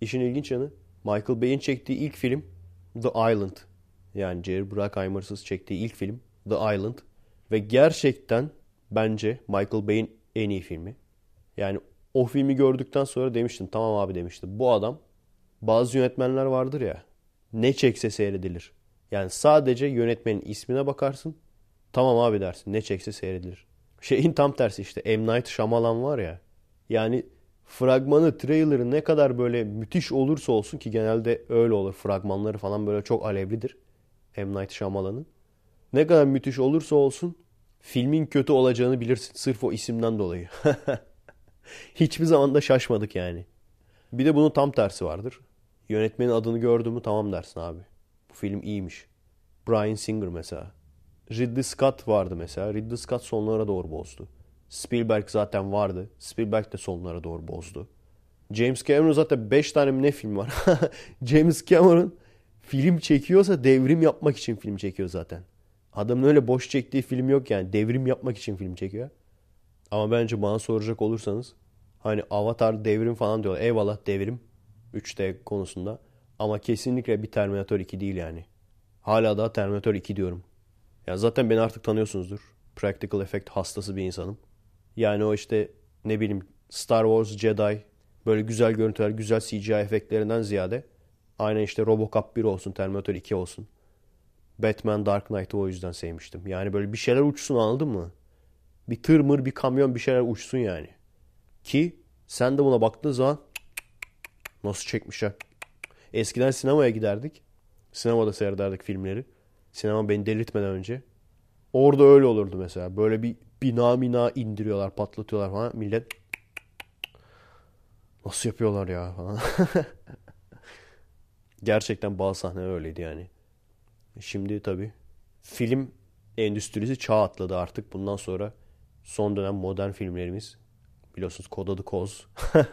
işin ilginç yanı Michael Bay'in çektiği ilk film The Island. Yani Jerry Bruckheimer'sız çektiği ilk film The Island. Ve gerçekten bence Michael Bay'in en iyi filmi. Yani o filmi gördükten sonra demiştim, tamam abi demiştim. Bu adam, bazı yönetmenler vardır ya, ne çekse seyredilir. Yani sadece yönetmenin ismine bakarsın, tamam abi dersin, ne çekse seyredilir. Şeyin tam tersi işte, M. Night Shyamalan var ya. Yani fragmanı, trailer'ı ne kadar böyle müthiş olursa olsun, ki genelde öyle olur. Fragmanları falan böyle çok alevlidir M. Night Shyamalan'ın. Ne kadar müthiş olursa olsun filmin kötü olacağını bilirsin. Sırf o isimden dolayı. Hiçbir zaman da şaşmadık yani. Bir de bunun tam tersi vardır. Yönetmenin adını gördün mü tamam dersin abi. Bu film iyiymiş. Bryan Singer mesela. Ridley Scott vardı mesela. Ridley Scott sonlara doğru bozdu. Spielberg zaten vardı. Spielberg de sonlara doğru bozdu. James Cameron zaten beş tane mi ne film var. James Cameron film çekiyorsa devrim yapmak için film çekiyor zaten. Adamın öyle boş çektiği film yok yani. Devrim yapmak için film çekiyor. Ama bence bana soracak olursanız, hani Avatar devrim falan diyorlar. Eyvallah devrim. üç D konusunda. Ama kesinlikle bir Terminator iki değil yani. Hala daha Terminator iki diyorum. Ya zaten beni artık tanıyorsunuzdur. Practical effect hastası bir insanım. Yani o işte ne bileyim Star Wars, Jedi, böyle güzel görüntüler, güzel C G I efektlerinden ziyade aynen işte Robocop bir olsun, Terminator iki olsun. Batman Dark Knight'ı o yüzden sevmiştim. Yani böyle bir şeyler uçsun, anladın mı? Bir tır mır, bir kamyon, bir şeyler uçsun yani. Ki sen de buna baktığın zaman nasıl çekmişler. Eskiden sinemaya giderdik. Sinemada seyrederdik filmleri. Sinema beni delirtmeden önce. Orada öyle olurdu mesela. Böyle bir bina mina indiriyorlar, patlatıyorlar falan. Millet nasıl yapıyorlar ya falan. Gerçekten bazı sahneler öyleydi yani. Şimdi tabii film endüstrisi çağ atladı artık. Bundan sonra son dönem modern filmlerimiz, biliyorsunuz Kod Adı Koz.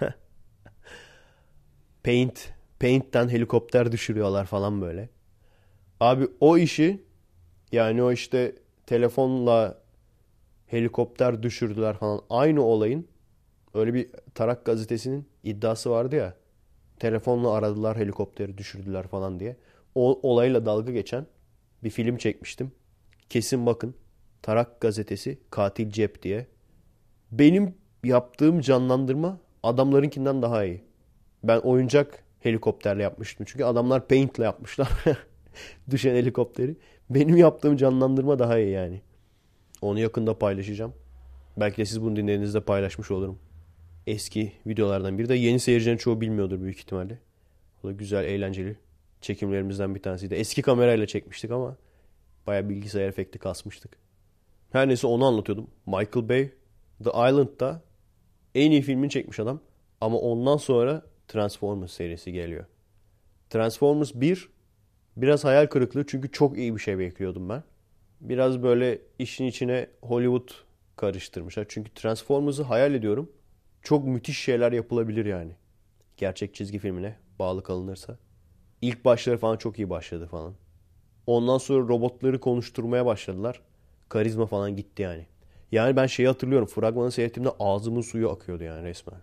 Paint. Paint'ten helikopter düşürüyorlar falan böyle. Abi o işi, yani o işte telefonla helikopter düşürdüler falan, aynı olayın öyle bir Tarak gazetesinin iddiası vardı ya. Telefonla aradılar, helikopteri düşürdüler falan diye. O olayla dalga geçen bir film çekmiştim. Kesin bakın. Tarak gazetesi Katil Cep diye. Benim yaptığım canlandırma adamlarınkinden daha iyi. Ben oyuncak helikopterle yapmıştım. Çünkü adamlar paint'le yapmışlar. Düşen helikopteri. Benim yaptığım canlandırma daha iyi yani. Onu yakında paylaşacağım. Belki de siz bunu dinlediğinizde paylaşmış olurum. Eski videolardan biri de, yeni seyircilerin çoğu bilmiyordur büyük ihtimalle. O da güzel, eğlenceli çekimlerimizden bir tanesiydi. Eski kamerayla çekmiştik ama bayağı bilgisayar efekti kasmıştık. Her neyse, onu anlatıyordum. Michael Bay The Island'da en iyi filmini çekmiş adam. Ama ondan sonra Transformers serisi geliyor. Transformers bir biraz hayal kırıklığı, çünkü çok iyi bir şey bekliyordum ben. Biraz böyle işin içine Hollywood karıştırmışlar. Çünkü Transformers'ı hayal ediyorum. Çok müthiş şeyler yapılabilir yani. Gerçek çizgi filmine bağlı kalınırsa. İlk başları falan çok iyi başladı falan. Ondan sonra robotları konuşturmaya başladılar. Karizma falan gitti yani. Yani ben şeyi hatırlıyorum. Fragmanı seyrettiğimde ağzımın suyu akıyordu yani resmen.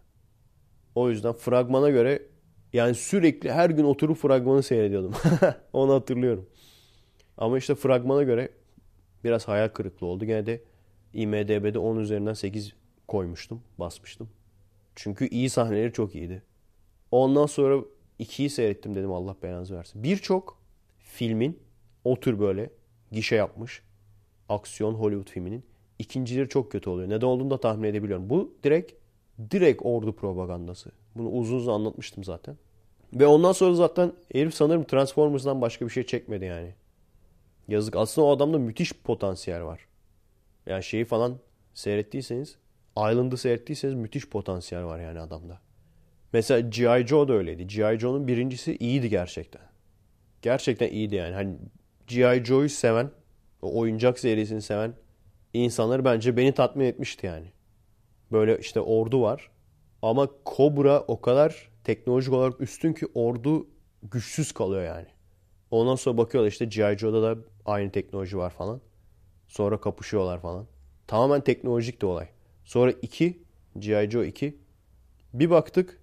O yüzden fragmana göre yani sürekli her gün oturup fragmanı seyrediyordum. Onu hatırlıyorum. Ama işte fragmana göre biraz hayal kırıklığı oldu. Gene de IMDb'de on üzerinden sekiz koymuştum. Basmıştım. Çünkü iyi sahneleri çok iyiydi. Ondan sonra ikiyi seyrettim, dedim Allah belanızı versin. Birçok filmin o tür böyle gişe yapmış aksiyon Hollywood filminin ikincileri çok kötü oluyor. Neden olduğunu da tahmin edebiliyorum. Bu direkt direkt ordu propagandası. Bunu uzun uzun anlatmıştım zaten. Ve ondan sonra zaten herif sanırım Transformers'dan başka bir şey çekmedi yani. Yazık. Aslında o adamda müthiş potansiyel var. Yani şeyi falan seyrettiyseniz, Island'ı seyrettiyseniz müthiş potansiyel var yani adamda. Mesela G I. Joe da öyleydi. G I. Joe'nun birincisi iyiydi gerçekten. Gerçekten iyiydi yani. Hani G I. Joe'yu seven, o oyuncak serisini seven insanları bence beni tatmin etmişti yani. Böyle işte ordu var. Ama Cobra o kadar teknolojik olarak üstün ki ordu güçsüz kalıyor yani. Ondan sonra bakıyorlar işte G I. Joe'da da aynı teknoloji var falan. Sonra kapışıyorlar falan. Tamamen teknolojik de olay. Sonra iki, G I. Joe iki. Bir baktık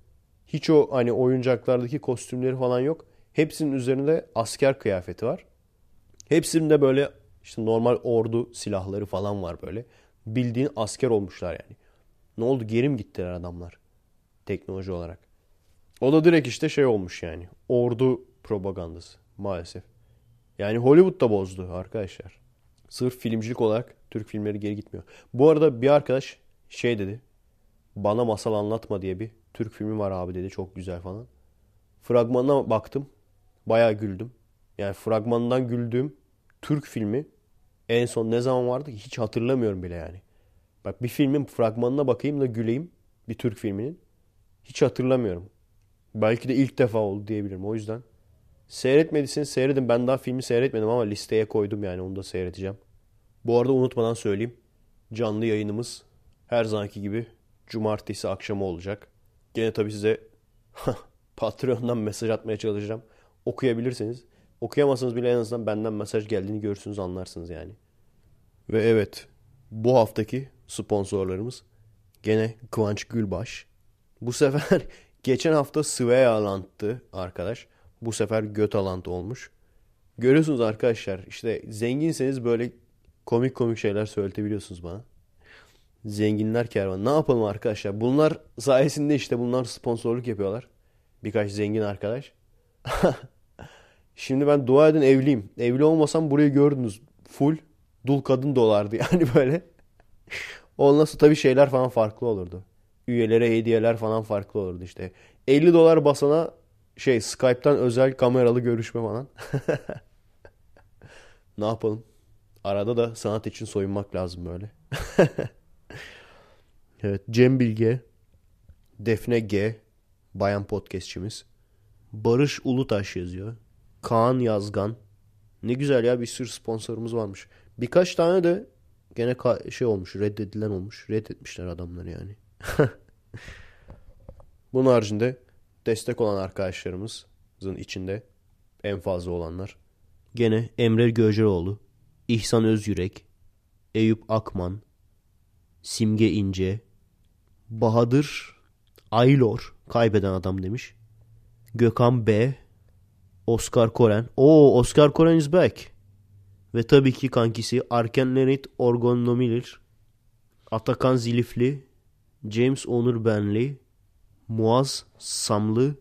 Hiç o hani oyuncaklardaki kostümleri falan yok. Hepsinin üzerinde asker kıyafeti var. Hepsinde böyle işte normal ordu silahları falan var böyle. Bildiğin asker olmuşlar yani. Ne oldu, geri mi gittiler adamlar teknoloji olarak? O da direkt işte şey olmuş yani. Ordu propagandası maalesef. Yani Hollywood da bozdu arkadaşlar. Sırf filmcilik olarak Türk filmleri geri gitmiyor. Bu arada bir arkadaş şey dedi. Bana Masal Anlatma diye bir Türk filmi var abi dedi. Çok güzel falan. Fragmanına baktım. Bayağı güldüm. Yani fragmanından güldüğüm Türk filmi en son ne zaman vardı ki hiç hatırlamıyorum bile yani. Bak, bir filmin fragmanına bakayım da güleyim, bir Türk filminin. Hiç hatırlamıyorum. Belki de ilk defa oldu diyebilirim. O yüzden seyretmediyseniz seyredin. Ben daha filmi seyretmedim ama listeye koydum, yani onu da seyredeceğim. Bu arada unutmadan söyleyeyim. Canlı yayınımız her zamanki gibi cumartesi akşamı olacak. Gene tabii size Patreon'dan mesaj atmaya çalışacağım. Okuyabilirsiniz. Okuyamazsanız bile en azından benden mesaj geldiğini görürsünüz, anlarsınız yani. Ve evet, bu haftaki sponsorlarımız gene Kıvanç Gülbaş. Bu sefer geçen hafta Svealand'tı arkadaş. Bu sefer Götaland olmuş. Görüyorsunuz arkadaşlar, işte zenginseniz böyle komik komik şeyler söyletebiliyorsunuz bana. Zenginler kervanı. Ne yapalım arkadaşlar? Bunlar sayesinde işte bunlar sponsorluk yapıyorlar. Birkaç zengin arkadaş. Şimdi ben dua edin evliyim. Evli olmasam burayı gördünüz. Full dul kadın dolardı yani böyle. Ondan sonra tabii şeyler falan farklı olurdu. Üyelere hediyeler falan farklı olurdu işte. elli dolar basana şey Skype'tan özel kameralı görüşme falan. Ne yapalım? Arada da sanat için soyunmak lazım böyle. Evet, Cem Bilge, Defne G, bayan podcastçimiz. Barış Ulutaş yazıyor. Kaan Yazgan. Ne güzel ya, bir sürü sponsorumuz varmış. Birkaç tane de gene ka- şey olmuş, reddedilen olmuş. Reddetmişler adamları yani. Bunun haricinde destek olan arkadaşlarımızın içinde en fazla olanlar. Gene Emre Göceroğlu, İhsan Özyürek, Eyüp Akman, Simge İnce, Bahadır Aylor, kaybeden adam demiş. Gökhan B, Oscar Koren. Oo, Oscar Koren is back. Ve tabii ki kankisi Arken Lenit Orgonomilir, Atakan Zilifli, James Onur Benli, Muaz Samlı,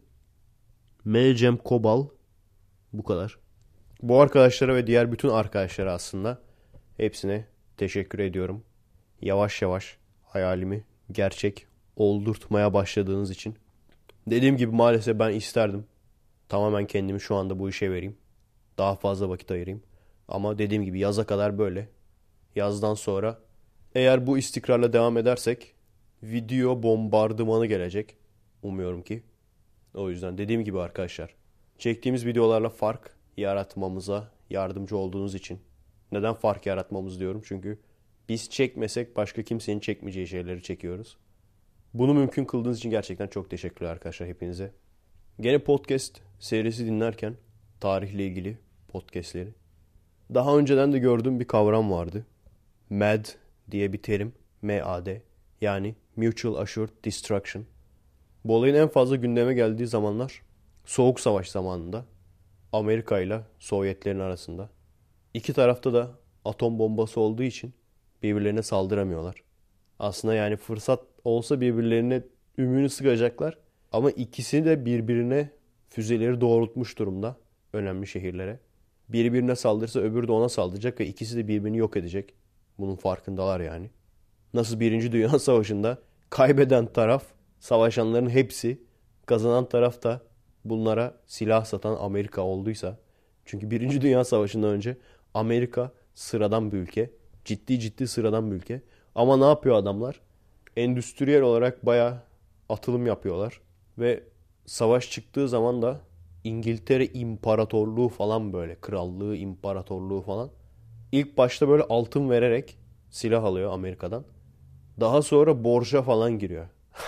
Melcem Kobal. Bu kadar. Bu arkadaşlara ve diğer bütün arkadaşlara aslında hepsine teşekkür ediyorum. Yavaş yavaş hayalimi gerçek oldurtmaya başladığınız için. Dediğim gibi maalesef ben isterdim. Tamamen kendimi şu anda bu işe vereyim. Daha fazla vakit ayırayım. Ama dediğim gibi yaza kadar böyle. Yazdan sonra eğer bu istikrarla devam edersek video bombardımanı gelecek. Umuyorum ki. O yüzden dediğim gibi arkadaşlar, çektiğimiz videolarla fark yaratmamıza yardımcı olduğunuz için. Neden fark yaratmamız diyorum? Çünkü biz çekmesek başka kimsenin çekmeyeceği şeyleri çekiyoruz. Bunu mümkün kıldığınız için gerçekten çok teşekkürler arkadaşlar hepinize. Gene podcast serisi dinlerken tarihle ilgili podcastleri. Daha önceden de gördüğüm bir kavram vardı. M A D diye bir terim. M A D. Yani Mutual Assured Destruction. Bu olayın en fazla gündeme geldiği zamanlar Soğuk Savaş zamanında Amerika ile Sovyetlerin arasında. İki tarafta da atom bombası olduğu için birbirlerine saldıramıyorlar. Aslında yani fırsat olsa birbirlerine ümüğünü sıkacaklar. Ama ikisi de birbirine füzeleri doğrultmuş durumda önemli şehirlere. Birbirine saldırırsa öbürü de ona saldıracak ve ikisi de birbirini yok edecek. Bunun farkındalar yani. Nasıl Birinci Dünya Savaşı'nda kaybeden taraf, savaşanların hepsi, kazanan taraf da bunlara silah satan Amerika olduysa. Çünkü Birinci Dünya Savaşı'ndan önce Amerika sıradan bir ülke. Ciddi ciddi sıradan bir ülke. Ama ne yapıyor adamlar? Endüstriyel olarak bayağı atılım yapıyorlar. Ve savaş çıktığı zaman da İngiltere İmparatorluğu falan, böyle krallığı, imparatorluğu falan İlk başta böyle altın vererek silah alıyor Amerika'dan. Daha sonra borca falan giriyor.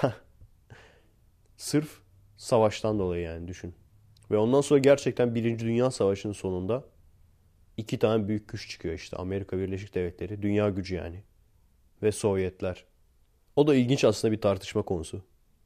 Sırf savaştan dolayı yani, düşün. Ve ondan sonra gerçekten Birinci Dünya Savaşı'nın sonunda iki tane büyük güç çıkıyor işte. Amerika Birleşik Devletleri, dünya gücü yani. Ve Sovyetler. O da ilginç aslında bir tartışma konusu.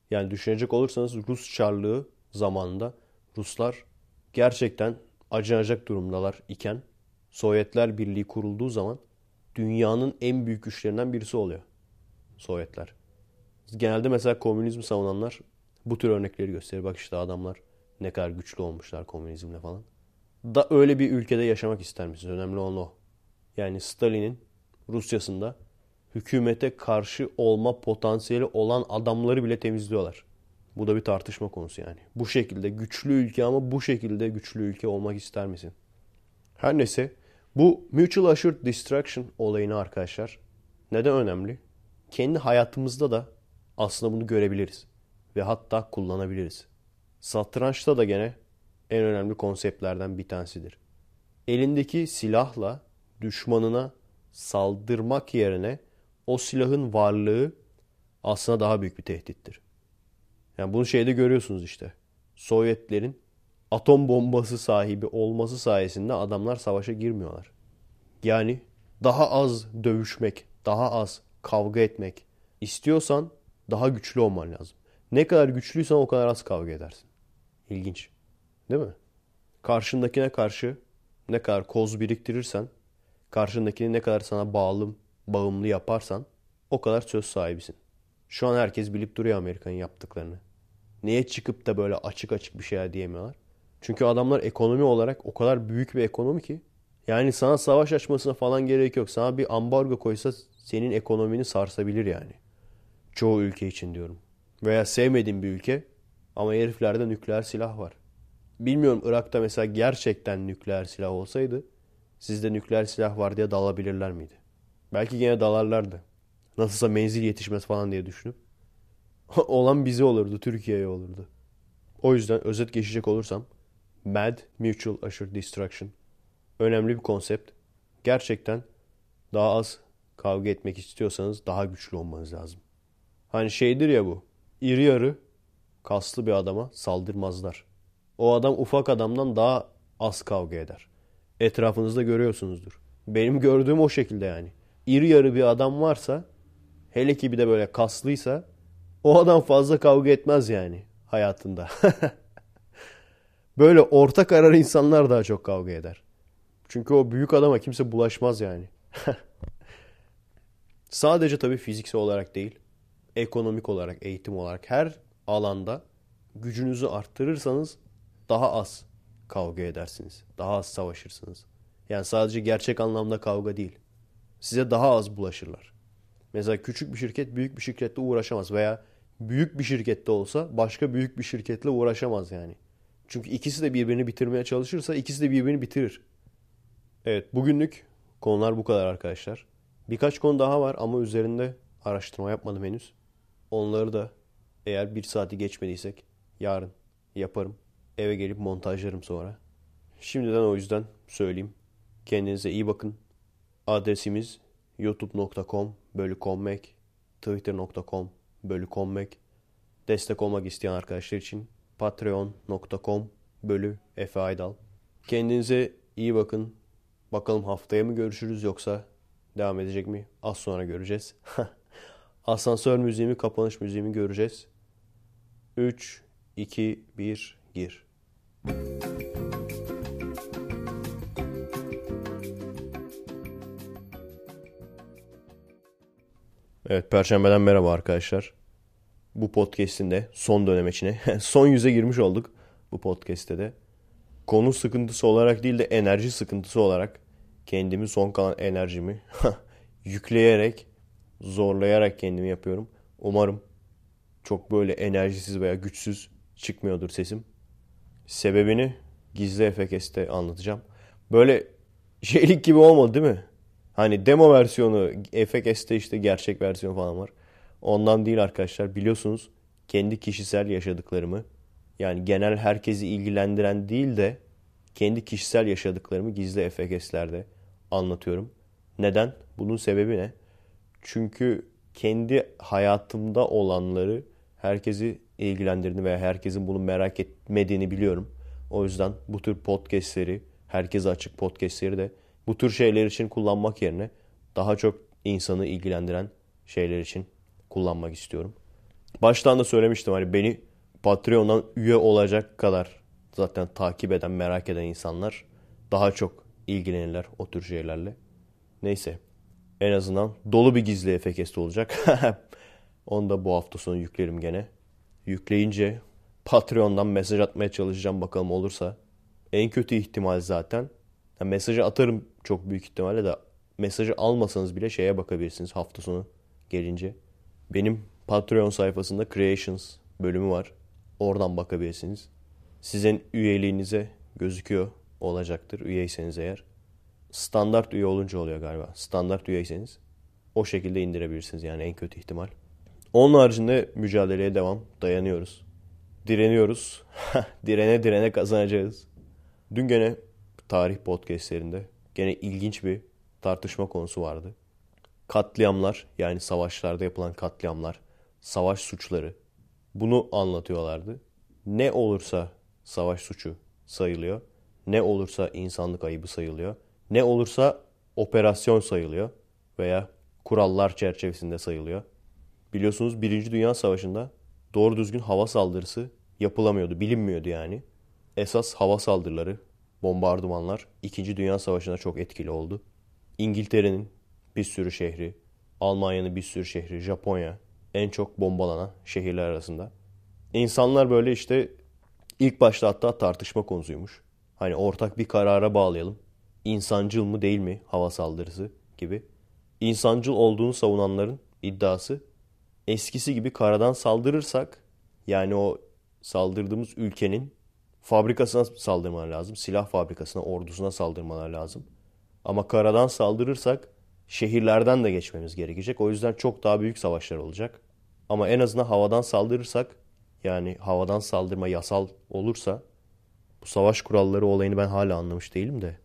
Yani düşünecek olursanız Rus Çarlığı zamanında Ruslar gerçekten acınacak durumdalar iken Sovyetler Birliği kurulduğu zaman dünyanın en büyük güçlerinden birisi oluyor Sovyetler. Genelde mesela komünizmi savunanlar bu tür örnekleri gösterir. Bak işte adamlar ne kadar güçlü olmuşlar komünizmle falan. Da öyle bir ülkede yaşamak ister misiniz? Önemli olan o. Yani Stalin'in Rusya'sında hükümete karşı olma potansiyeli olan adamları bile temizliyorlar. Bu da bir tartışma konusu yani. Bu şekilde güçlü ülke ama bu şekilde güçlü ülke olmak ister misin? Her neyse bu Mutual Assured Destruction olayını arkadaşlar neden önemli? Kendi hayatımızda da aslında bunu görebiliriz. Ve hatta kullanabiliriz. Satrançta da gene en önemli konseptlerden bir tanesidir. Elindeki silahla düşmanına saldırmak yerine o silahın varlığı aslında daha büyük bir tehdittir. Yani bunu şeyde görüyorsunuz işte. Sovyetlerin atom bombası sahibi olması sayesinde adamlar savaşa girmiyorlar. Yani daha az dövüşmek, daha az kavga etmek istiyorsan daha güçlü olman lazım. Ne kadar güçlüysen o kadar az kavga edersin. İlginç. Değil mi? Karşındakine karşı ne kadar koz biriktirirsen, karşındakini ne kadar sana bağlı, bağımlı yaparsan o kadar söz sahibisin. Şu an herkes bilip duruyor Amerika'nın yaptıklarını. Niye çıkıp da böyle açık açık bir şeyler diyemiyorlar? Çünkü adamlar ekonomi olarak o kadar büyük bir ekonomi ki. Yani sana savaş açmasına falan gerek yok. Sana bir ambargo koysa senin ekonomini sarsabilir yani. Çoğu ülke için diyorum. Veya sevmediğin bir ülke ama heriflerde nükleer silah var. Bilmiyorum Irak'ta mesela gerçekten nükleer silah olsaydı sizde nükleer silah var diye dalabilirler miydi? Belki yine dalarlardı. Nasılsa menzil yetişmez falan diye düşünüp. Olan bize olurdu, Türkiye'ye olurdu. O yüzden özet geçecek olursam M A D, Mutual Assured Destruction önemli bir konsept. Gerçekten daha az kavga etmek istiyorsanız daha güçlü olmanız lazım. Hani şeydir ya bu. İri yarı kaslı bir adama saldırmazlar. O adam ufak adamdan daha az kavga eder. Etrafınızda görüyorsunuzdur. Benim gördüğüm o şekilde yani. İri yarı bir adam varsa, hele ki bir de böyle kaslıysa, o adam fazla kavga etmez yani hayatında. Böyle orta karar insanlar daha çok kavga eder. Çünkü o büyük adama kimse bulaşmaz yani. Sadece tabii fiziksel olarak değil, ekonomik olarak, eğitim olarak her alanda gücünüzü arttırırsanız daha az kavga edersiniz. Daha az savaşırsınız. Yani sadece gerçek anlamda kavga değil. Size daha az bulaşırlar. Mesela küçük bir şirket büyük bir şirketle uğraşamaz veya büyük bir şirkette olsa başka büyük bir şirketle uğraşamaz yani. Çünkü ikisi de birbirini bitirmeye çalışırsa ikisi de birbirini bitirir. Evet, bugünlük konular bu kadar arkadaşlar. Birkaç konu daha var ama üzerinde araştırma yapmadım henüz. Onları da eğer bir saati geçmediysek yarın yaparım. Eve gelip montajlarım sonra. Şimdiden o yüzden söyleyeyim. Kendinize iyi bakın. Adresimiz youtube nokta com bölü kommek, twitter nokta com bölü kommek. Destek olmak isteyen arkadaşlar için patreon nokta com bölü Efe Aydal. Kendinize iyi bakın. Bakalım haftaya mı görüşürüz yoksa devam edecek mi? Az sonra göreceğiz. Asansör müziğimi, kapanış müziğimi göreceğiz. üç, iki, bir, gir. Evet, Perşembeden merhaba arkadaşlar. Bu podcast'in de son dönemeçine, son yüze girmiş olduk bu podcast'te de. Konu sıkıntısı olarak değil de enerji sıkıntısı olarak kendimi son kalan enerjimi yükleyerek, zorlayarak kendimi yapıyorum. Umarım çok böyle enerjisiz veya güçsüz çıkmıyordur sesim. Sebebini gizli Efekest'te anlatacağım. Böyle şeylik gibi olmadı değil mi? Hani demo versiyonu, Efekest'te işte gerçek versiyon falan var. Ondan değil arkadaşlar. Biliyorsunuz kendi kişisel yaşadıklarımı, yani genel herkesi ilgilendiren değil de kendi kişisel yaşadıklarımı gizli Efekest'lerde anlatıyorum. Neden? Bunun sebebi ne? Çünkü kendi hayatımda olanları herkesi ilgilendirdiğini veya herkesin bunu merak etmediğini biliyorum. O yüzden bu tür podcastleri, herkese açık podcastleri de bu tür şeyler için kullanmak yerine daha çok insanı ilgilendiren şeyler için kullanmak istiyorum. Baştan da söylemiştim hani beni Patreon'dan üye olacak kadar zaten takip eden, merak eden insanlar daha çok ilgilenirler o tür şeylerle. Neyse. En azından dolu bir gizli Efekest olacak. Onu da bu hafta sonu yüklerim gene. Yükleyince Patreon'dan mesaj atmaya çalışacağım bakalım olursa. En kötü ihtimal zaten. Yani mesajı atarım çok büyük ihtimalle de mesajı almasanız bile şeye bakabilirsiniz hafta sonu gelince. Benim Patreon sayfasında Creations bölümü var. Oradan bakabilirsiniz. Sizin üyeliğinize gözüküyor olacaktır üyeyseniz eğer. Standart üye olunca oluyor galiba. Standart üyeyseniz o şekilde indirebilirsiniz yani en kötü ihtimal. Onun haricinde mücadeleye devam. Dayanıyoruz. Direniyoruz. direne direne kazanacağız. Dün gene tarih podcastlerinde gene ilginç bir tartışma konusu vardı. Katliamlar yani savaşlarda yapılan katliamlar, savaş suçları bunu anlatıyorlardı. Ne olursa savaş suçu sayılıyor. Ne olursa insanlık ayıbı sayılıyor. Ne olursa operasyon sayılıyor veya kurallar çerçevesinde sayılıyor. Biliyorsunuz Birinci Dünya Savaşı'nda doğru düzgün hava saldırısı yapılamıyordu, bilinmiyordu yani. Esas hava saldırıları, bombardımanlar İkinci Dünya Savaşı'nda çok etkili oldu. İngiltere'nin bir sürü şehri, Almanya'nın bir sürü şehri, Japonya en çok bombalanan şehirler arasında. İnsanlar böyle işte ilk başta hatta tartışma konusuymuş. Hani ortak bir karara bağlayalım. İnsancıl mı değil mi hava saldırısı gibi. İnsancıl olduğunu savunanların iddiası eskisi gibi karadan saldırırsak yani o saldırdığımız ülkenin fabrikasına saldırmalar lazım. Silah fabrikasına, ordusuna saldırmalar lazım. Ama karadan saldırırsak şehirlerden de geçmemiz gerekecek. O yüzden çok daha büyük savaşlar olacak. Ama en azından havadan saldırırsak yani havadan saldırma yasal olursa bu savaş kuralları olayını ben hala anlamış değilim de.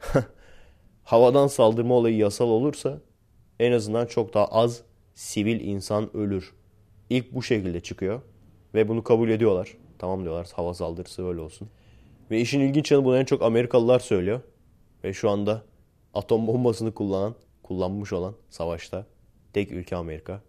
Havadan saldırma olayı yasal olursa en azından çok daha az sivil insan ölür. İlk bu şekilde çıkıyor ve bunu kabul ediyorlar. Tamam diyorlar hava saldırısı öyle olsun. Ve işin ilginç yanı bunu en çok Amerikalılar söylüyor. Ve şu anda atom bombasını kullanan, kullanmış olan savaşta tek ülke Amerika.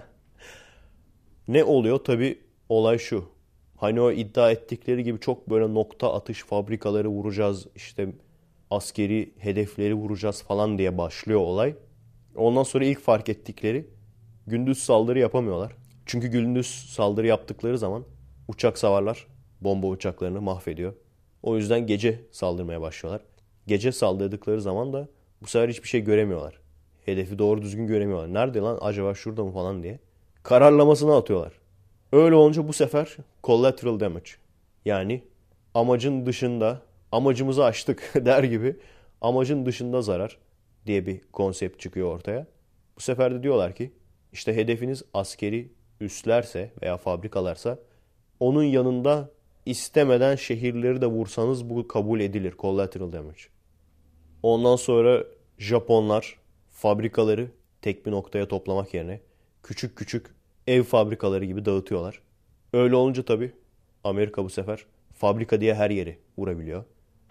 Ne oluyor? Tabii olay şu. Hani o iddia ettikleri gibi çok böyle nokta atış fabrikaları vuracağız, işte askeri hedefleri vuracağız falan diye başlıyor olay. Ondan sonra ilk fark ettikleri gündüz saldırı yapamıyorlar. Çünkü gündüz saldırı yaptıkları zaman uçak savarlar bomba uçaklarını mahvediyor. O yüzden gece saldırmaya başlıyorlar. Gece saldırdıkları zaman da bu sefer hiçbir şey göremiyorlar. Hedefi doğru düzgün göremiyorlar. Nerede lan acaba şurada mı falan diye. Kararlamasını atıyorlar. Öyle olunca bu sefer collateral damage. Yani amacın dışında amacımızı aştık der gibi amacın dışında zarar diye bir konsept çıkıyor ortaya. Bu sefer de diyorlar ki işte hedefiniz askeri üslerse veya fabrikalarsa onun yanında istemeden şehirleri de vursanız bu kabul edilir. Collateral damage. Ondan sonra Japonlar fabrikaları tek bir noktaya toplamak yerine küçük küçük ev fabrikaları gibi dağıtıyorlar. Öyle olunca tabii Amerika bu sefer fabrika diye her yeri vurabiliyor.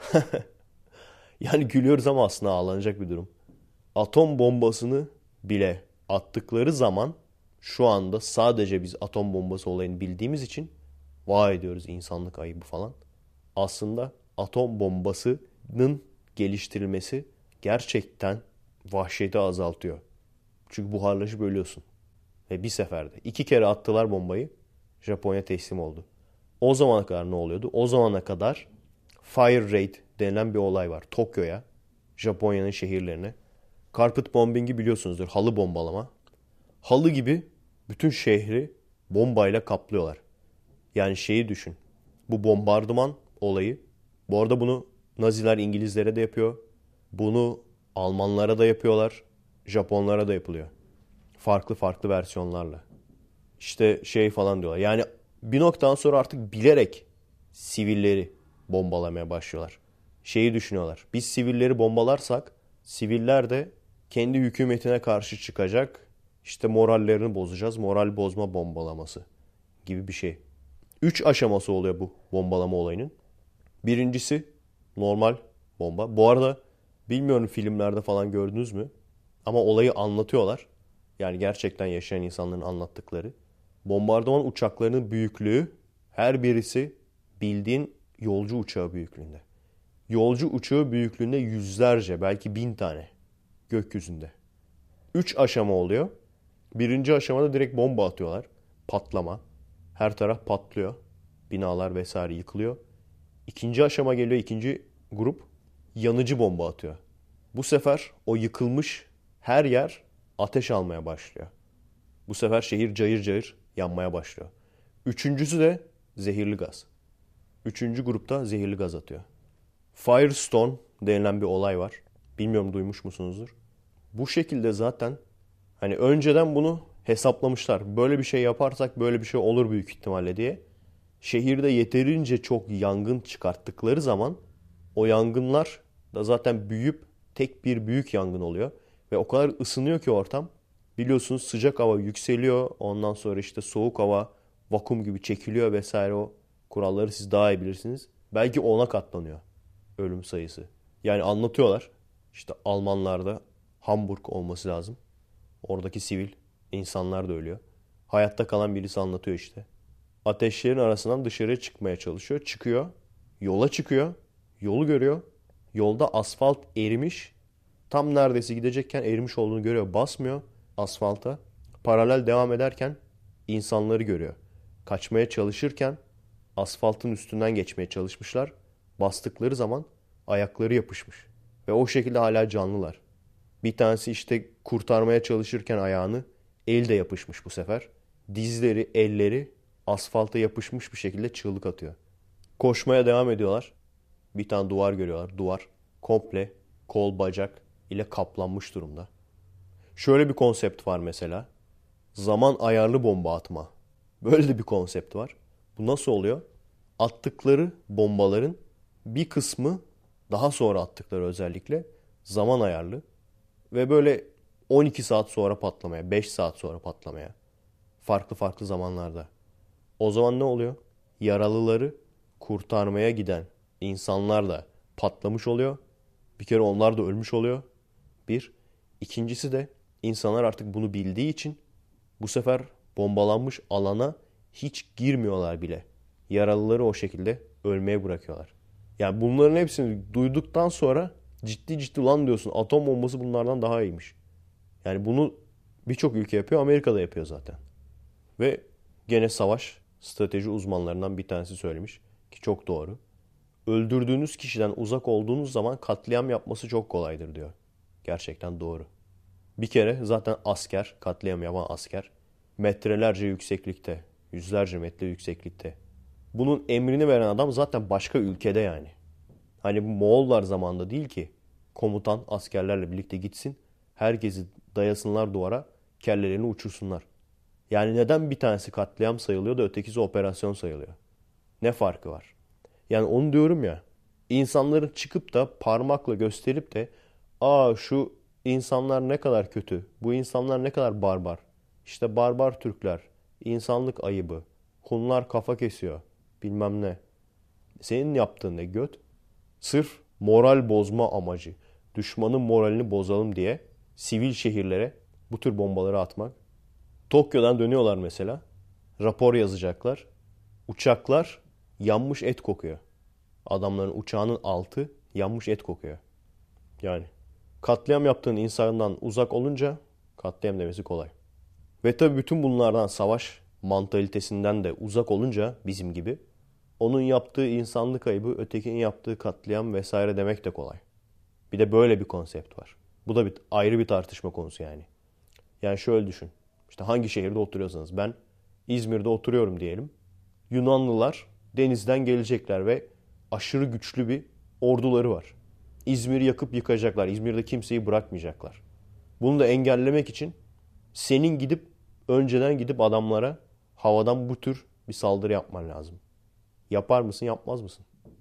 Yani gülüyoruz ama aslında ağlanacak bir durum. Atom bombasını bile attıkları zaman şu anda sadece biz atom bombası olayını bildiğimiz için vay diyoruz insanlık ayıbı falan. Aslında atom bombasının geliştirilmesi gerçekten vahşeti azaltıyor. Çünkü buharlaşıp ölüyorsun. Ve bir seferde iki kere attılar bombayı. Japonya teslim oldu. O zamana kadar ne oluyordu? O zamana kadar fire raid denilen bir olay var. Tokyo'ya, Japonya'nın şehirlerine. Carpet bombing'i biliyorsunuzdur. Halı bombalama. Halı gibi bütün şehri bombayla kaplıyorlar. Yani şeyi düşün. Bu bombardıman olayı. Bu arada bunu Naziler İngilizlere de yapıyor. Bunu Almanlara da yapıyorlar. Japonlara da yapılıyor. Farklı farklı versiyonlarla. İşte şey falan diyorlar. Yani bir noktadan sonra artık bilerek sivilleri bombalamaya başlıyorlar. Şeyi düşünüyorlar. Biz sivilleri bombalarsak siviller de kendi hükümetine karşı çıkacak. İşte morallerini bozacağız. Moral bozma bombalaması gibi bir şey. Üç aşaması oluyor bu bombalama olayının. Birincisi normal bomba. Bu arada bilmiyorum filmlerde falan gördünüz mü? Ama olayı anlatıyorlar. Yani gerçekten yaşayan insanların anlattıkları. Bombardıman uçaklarının büyüklüğü her birisi bildiğin yolcu uçağı büyüklüğünde. Yolcu uçağı büyüklüğünde yüzlerce, belki bin tane gökyüzünde. Üç aşama oluyor. Birinci aşamada direkt bomba atıyorlar. Patlama. Her taraf patlıyor. Binalar vesaire yıkılıyor. İkinci aşama geliyor. İkinci grup yanıcı bomba atıyor. Bu sefer o yıkılmış her yer ateş almaya başlıyor. Bu sefer şehir cayır cayır yanmaya başlıyor. Üçüncüsü de zehirli gaz. Üçüncü grupta zehirli gaz atıyor. Firestorm denilen bir olay var. Bilmiyorum duymuş musunuzdur? Bu şekilde zaten hani önceden bunu hesaplamışlar. Böyle bir şey yaparsak böyle bir şey olur büyük ihtimalle diye. Şehirde yeterince çok yangın çıkarttıkları zaman o yangınlar da zaten büyüyüp tek bir büyük yangın oluyor. Ve o kadar ısınıyor ki ortam. Biliyorsunuz sıcak hava yükseliyor. Ondan sonra işte soğuk hava vakum gibi çekiliyor vesaire, o kuralları siz daha iyi bilirsiniz. Belki ona katlanıyor ölüm sayısı. Yani anlatıyorlar. İşte Almanlarda Hamburg olması lazım. Oradaki sivil insanlar da ölüyor. Hayatta kalan birisi anlatıyor işte. Ateşlerin arasından dışarıya çıkmaya çalışıyor. Çıkıyor. Yola çıkıyor. Yolu görüyor. Yolda asfalt erimiş. Tam neredeyse gidecekken erimiş olduğunu görüyor. Basmıyor asfalta. Paralel devam ederken insanları görüyor. Kaçmaya çalışırken asfaltın üstünden geçmeye çalışmışlar. Bastıkları zaman ayakları yapışmış. Ve o şekilde hala canlılar. Bir tanesi işte kurtarmaya çalışırken ayağını, el de yapışmış bu sefer. Dizleri, elleri asfalta yapışmış bir şekilde çığlık atıyor. Koşmaya devam ediyorlar. Bir tane duvar görüyorlar. Duvar komple kol bacak ile kaplanmış durumda. Şöyle bir konsept var mesela. Zaman ayarlı bomba atma. Böyle de bir konsept var. Bu nasıl oluyor? Attıkları bombaların bir kısmı, daha sonra attıkları özellikle zaman ayarlı. Ve böyle on iki saat sonra patlamaya, beş saat sonra patlamaya. Farklı farklı zamanlarda. O zaman ne oluyor? Yaralıları kurtarmaya giden insanlar da patlamış oluyor. Bir kere onlar da ölmüş oluyor. Bir. İkincisi de insanlar artık bunu bildiği için bu sefer bombalanmış alana hiç girmiyorlar bile. Yaralıları o şekilde ölmeye bırakıyorlar. Yani bunların hepsini duyduktan sonra ciddi ciddi ulan diyorsun, atom bombası bunlardan daha iyiymiş. Yani bunu birçok ülke yapıyor. Amerika da yapıyor zaten. Ve gene savaş strateji uzmanlarından bir tanesi söylemiş ki çok doğru. Öldürdüğünüz kişiden uzak olduğunuz zaman katliam yapması çok kolaydır diyor. Gerçekten doğru. Bir kere zaten asker, katliam yapan asker metrelerce yükseklikte, yüzlerce metre yükseklikte. Bunun emrini veren adam zaten başka ülkede yani. Hani bu Moğollar zamanında değil ki komutan askerlerle birlikte gitsin, herkesi dayasınlar duvara, kellelerini uçursunlar. Yani neden bir tanesi katliam sayılıyor da ötekisi operasyon sayılıyor? Ne farkı var? Yani onu diyorum ya, insanların çıkıp da parmakla gösterip de aa şu insanlar ne kadar kötü, bu insanlar ne kadar barbar, İşte barbar Türkler, insanlık ayıbı, Hunlar kafa kesiyor, bilmem ne. Senin yaptığın ne göt? Sırf moral bozma amacı, düşmanın moralini bozalım diye sivil şehirlere bu tür bombaları atmak. Tokyo'dan dönüyorlar mesela, rapor yazacaklar. Uçaklar yanmış et kokuyor. Adamların uçağının altı yanmış et kokuyor. Yani katliam yaptığın insandan uzak olunca katliam demesi kolay. Ve tabii bütün bunlardan, savaş mantalitesinden de uzak olunca bizim gibi, onun yaptığı insanlık ayıbı, ötekinin yaptığı katliam vesaire demek de kolay. Bir de böyle bir konsept var. Bu da bir, ayrı bir tartışma konusu yani. Yani şöyle düşün. İşte hangi şehirde oturuyorsanız, ben İzmir'de oturuyorum diyelim. Yunanlılar denizden gelecekler ve aşırı güçlü bir orduları var. İzmir'i yakıp yıkacaklar. İzmir'de kimseyi bırakmayacaklar. Bunu da engellemek için senin gidip önceden gidip adamlara havadan bu tür bir saldırı yapman lazım. Yapar mısın, yapmaz mısın?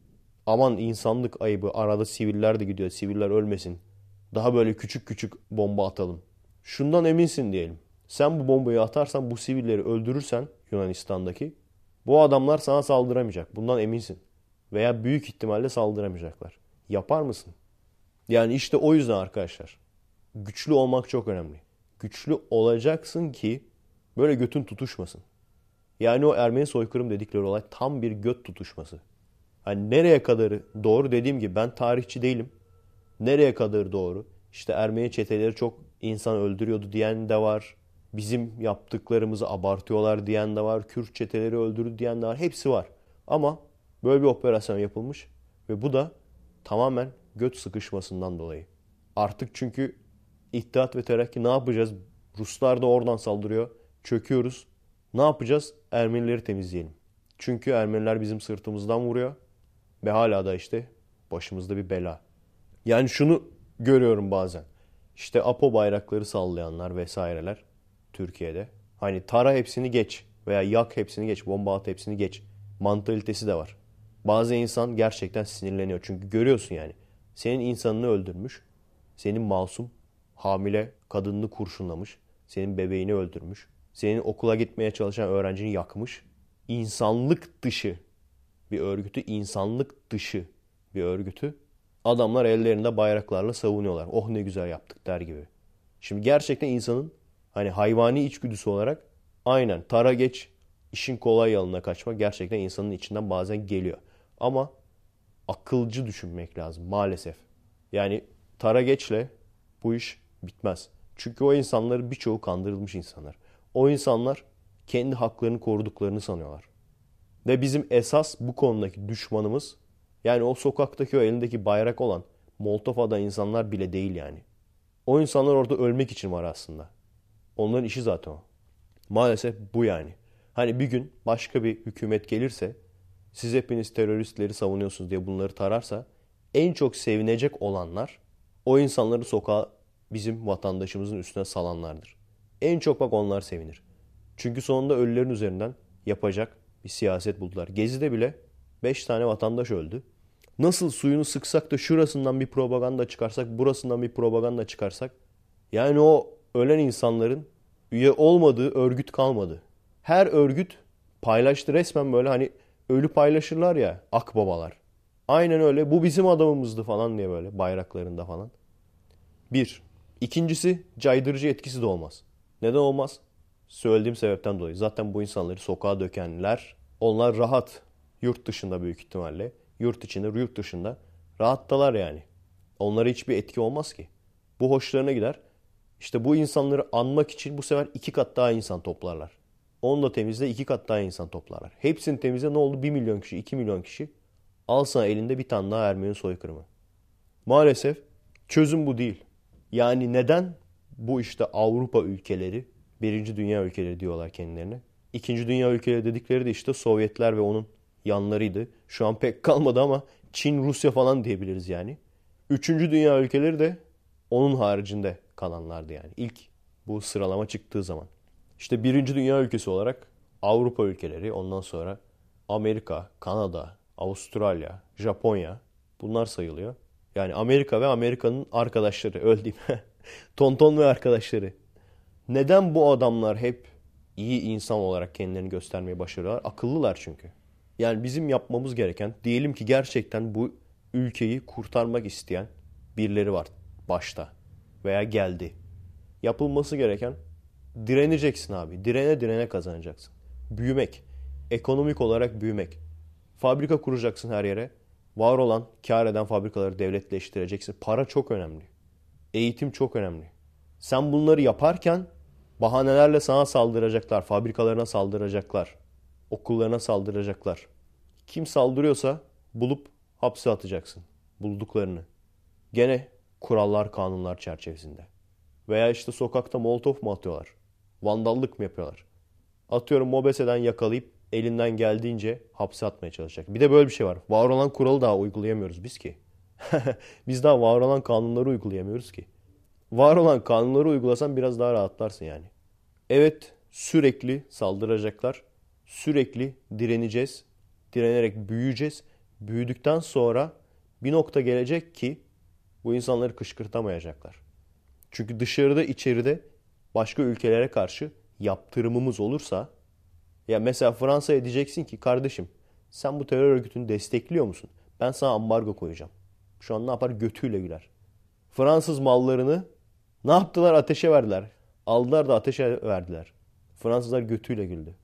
Aman insanlık ayıbı, arada siviller de gidiyor, siviller ölmesin. Daha böyle küçük küçük bomba atalım. Şundan eminsin diyelim. Sen bu bombayı atarsan, bu sivilleri öldürürsen Yunanistan'daki, bu adamlar sana saldıramayacak. Bundan eminsin. Veya büyük ihtimalle saldıramayacaklar. Yapar mısın? Yani işte o yüzden arkadaşlar, güçlü olmak çok önemli. Güçlü olacaksın ki böyle götün tutuşmasın. Yani o Ermeni soykırım dedikleri olay tam bir göt tutuşması. Hani nereye kadarı doğru, dediğim gibi ben tarihçi değilim. Nereye kadar doğru? İşte Ermeni çeteleri çok insan öldürüyordu diyen de var. Bizim yaptıklarımızı abartıyorlar diyen de var. Kürt çeteleri öldürdü diyen de var. Hepsi var. Ama böyle bir operasyon yapılmış. Ve bu da tamamen göt sıkışmasından dolayı. Artık çünkü İttihat ve Terakki ne yapacağız? Ruslar da oradan saldırıyor. Çöküyoruz. Ne yapacağız? Ermenileri temizleyelim. Çünkü Ermeniler bizim sırtımızdan vuruyor. Ve hala da işte başımızda bir bela. Yani şunu görüyorum bazen. İşte APO bayrakları sallayanlar vesaireler Türkiye'de. Hani tara hepsini geç veya yak hepsini geç, bomba at hepsini geç mantalitesi de var. Bazı insan gerçekten sinirleniyor. Çünkü görüyorsun yani. Senin insanını öldürmüş. Senin masum, hamile kadınını kurşunlamış. Senin bebeğini öldürmüş. Senin okula gitmeye çalışan öğrencini yakmış. İnsanlık dışı bir örgütü, insanlık dışı bir örgütü adamlar ellerinde bayraklarla savunuyorlar. Oh ne güzel yaptık der gibi. Şimdi gerçekten insanın hani hayvani içgüdüsü olarak aynen tara geç, işin kolay yoluna kaçma gerçekten insanın içinden bazen geliyor. Ama akılcı düşünmek lazım maalesef. Yani tara geçle bu iş bitmez. Çünkü o insanların birçoğu kandırılmış insanlar. O insanlar kendi haklarını koruduklarını sanıyorlar. Ve bizim esas bu konudaki düşmanımız yani o sokaktaki o elindeki bayrak olan Moltova'da insanlar bile değil yani. O insanlar orada ölmek için var aslında. Onların işi zaten o. Maalesef bu yani. Hani bir gün başka bir hükümet gelirse siz hepiniz teröristleri savunuyorsunuz diye bunları tararsa en çok sevinecek olanlar o insanları sokağa bizim vatandaşımızın üstüne salanlardır. En çok bak onlar sevinir. Çünkü sonunda ölülerin üzerinden yapacak bir siyaset buldular. Gezi'de bile beş tane vatandaş öldü. Nasıl suyunu sıksak da şurasından bir propaganda çıkarsak, burasından bir propaganda çıkarsak yani o ölen insanların üye olmadığı örgüt kalmadı. Her örgüt paylaştı resmen böyle hani ölü paylaşırlar ya akbabalar. Aynen öyle bu bizim adamımızdı falan diye böyle bayraklarında falan. Bir. İkincisi caydırıcı etkisi de olmaz. Neden olmaz? Söylediğim sebepten dolayı. Zaten bu insanları sokağa dökenler onlar rahat. Yurt dışında büyük ihtimalle. Yurt içinde, yurt dışında. Rahattalar yani. Onlara hiçbir etki olmaz ki. Bu hoşlarına gider. İşte bu insanları anmak için bu sefer iki kat daha insan toplarlar. Onu da temizle iki kat daha insan toplarlar. Hepsini temizle ne oldu? Bir milyon kişi, iki milyon kişi. Al sana elinde bir tane daha Ermeni soykırımı. Maalesef çözüm bu değil. Yani neden bu işte Avrupa ülkeleri, birinci dünya ülkeleri diyorlar kendilerine. İkinci dünya ülkeleri dedikleri de işte Sovyetler ve onun yanlarıydı. Şu an pek kalmadı ama Çin, Rusya falan diyebiliriz yani. Üçüncü dünya ülkeleri de onun haricinde kalanlardı yani. İlk bu sıralama çıktığı zaman. İşte birinci dünya ülkesi olarak Avrupa ülkeleri, ondan sonra Amerika, Kanada, Avustralya, Japonya bunlar sayılıyor. Yani Amerika ve Amerika'nın arkadaşları, öyle diyeyim. Tonton ve arkadaşları. Neden bu adamlar hep iyi insan olarak kendilerini göstermeyi başarıyorlar? Akıllılar çünkü. Yani bizim yapmamız gereken, diyelim ki gerçekten bu ülkeyi kurtarmak isteyen birileri var başta veya geldi. Yapılması gereken direneceksin abi. Direne direne kazanacaksın. Büyümek. Ekonomik olarak büyümek. Fabrika kuracaksın her yere. Var olan, kar eden fabrikaları devletleştireceksin. Para çok önemli. Eğitim çok önemli. Sen bunları yaparken bahanelerle sana saldıracaklar. Fabrikalarına saldıracaklar. Okullarına saldıracaklar. Kim saldırıyorsa bulup hapse atacaksın. Bulduklarını. Gene kurallar, kanunlar çerçevesinde. Veya işte sokakta molotof mu atıyorlar? Vandallık mı yapıyorlar? Atıyorum MOBESE'den yakalayıp elinden geldiğince hapse atmaya çalışacak. Bir de böyle bir şey var. Var olan kuralı daha uygulayamıyoruz biz ki. Biz daha var olan kanunları uygulayamıyoruz ki. Var olan kanunları uygulasan biraz daha rahatlarsın yani. Evet, sürekli saldıracaklar. Sürekli direneceğiz. Direnerek büyüyeceğiz. Büyüdükten sonra bir nokta gelecek ki bu insanları kışkırtamayacaklar. Çünkü dışarıda içeride başka ülkelere karşı yaptırımımız olursa ya mesela Fransa'ya diyeceksin ki kardeşim sen bu terör örgütünü destekliyor musun? Ben sana ambargo koyacağım. Şu an ne yapar? Götüyle güler. Fransız mallarını ne yaptılar? Ateşe verdiler. Aldılar da ateşe verdiler. Fransızlar götüyle güldü.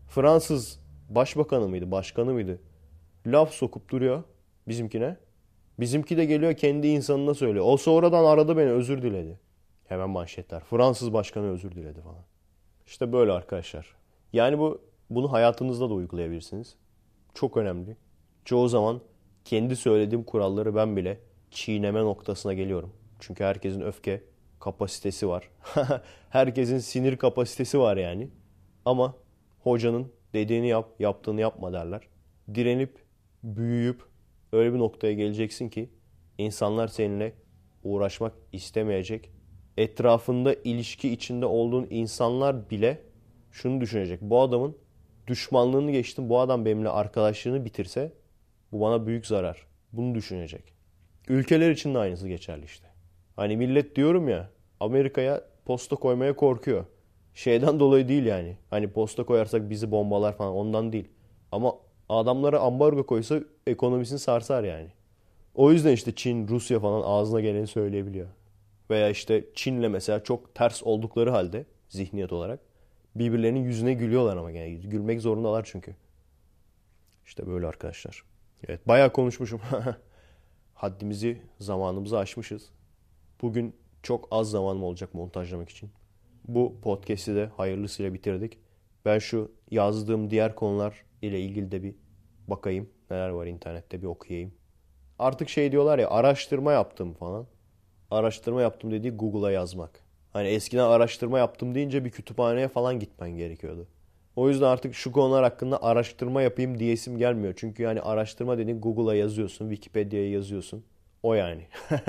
Fransız başbakanı mıydı, başkanı mıydı? Laf sokup duruyor bizimkine. Bizimki de geliyor kendi insanına söylüyor. O sonradan aradı beni, özür diledi. Hemen manşetler. Fransız başkanı özür diledi falan. İşte böyle arkadaşlar. Yani bu bunu hayatınızda da uygulayabilirsiniz. Çok önemli. Çoğu zaman kendi söylediğim kuralları ben bile çiğneme noktasına geliyorum. Çünkü herkesin öfke kapasitesi var. Herkesin sinir kapasitesi var yani. Ama hocanın dediğini yap, yaptığını yapma derler. Direnip, büyüyüp öyle bir noktaya geleceksin ki insanlar seninle uğraşmak istemeyecek. Etrafında ilişki içinde olduğun insanlar bile şunu düşünecek. Bu adamın düşmanlığını geçtim. Bu adam benimle arkadaşlığını bitirse bu bana büyük zarar. Bunu düşünecek. Ülkeler için de aynısı geçerli işte. Hani millet diyorum ya, Amerika'ya posta koymaya korkuyor. Şeyden dolayı değil yani. Hani posta koyarsak bizi bombalar falan, ondan değil. Ama adamlara ambargo koysa ekonomisini sarsar yani. O yüzden işte Çin, Rusya falan ağzına geleni söyleyebiliyor. Veya işte Çin'le mesela çok ters oldukları halde zihniyet olarak birbirlerinin yüzüne gülüyorlar ama yani gülmek zorundalar çünkü. İşte böyle arkadaşlar. Evet, bayağı konuşmuşum. Haddimizi, zamanımızı aşmışız. Bugün çok az zamanım olacak montajlamak için. Bu podcast'i de hayırlısıyla bitirdik. Ben şu yazdığım diğer konular ile ilgili de bir bakayım. Neler var internette bir okuyayım. Artık şey diyorlar ya, araştırma yaptım falan. Araştırma yaptım dediği Google'a yazmak. Hani eskiden araştırma yaptım deyince bir kütüphaneye falan gitmen gerekiyordu. O yüzden artık şu konular hakkında araştırma yapayım diyesim gelmiyor. Çünkü yani araştırma dediğin Google'a yazıyorsun, Wikipedia'ya yazıyorsun. O yani.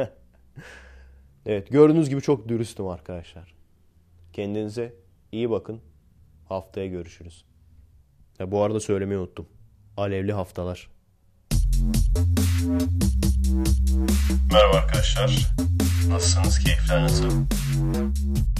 Evet, gördüğünüz gibi çok dürüstüm arkadaşlar. Kendinize iyi bakın. Haftaya görüşürüz. Ya bu arada söylemeyi unuttum. Alevli haftalar. Merhaba arkadaşlar. Nasılsınız? Keyifler nasıl?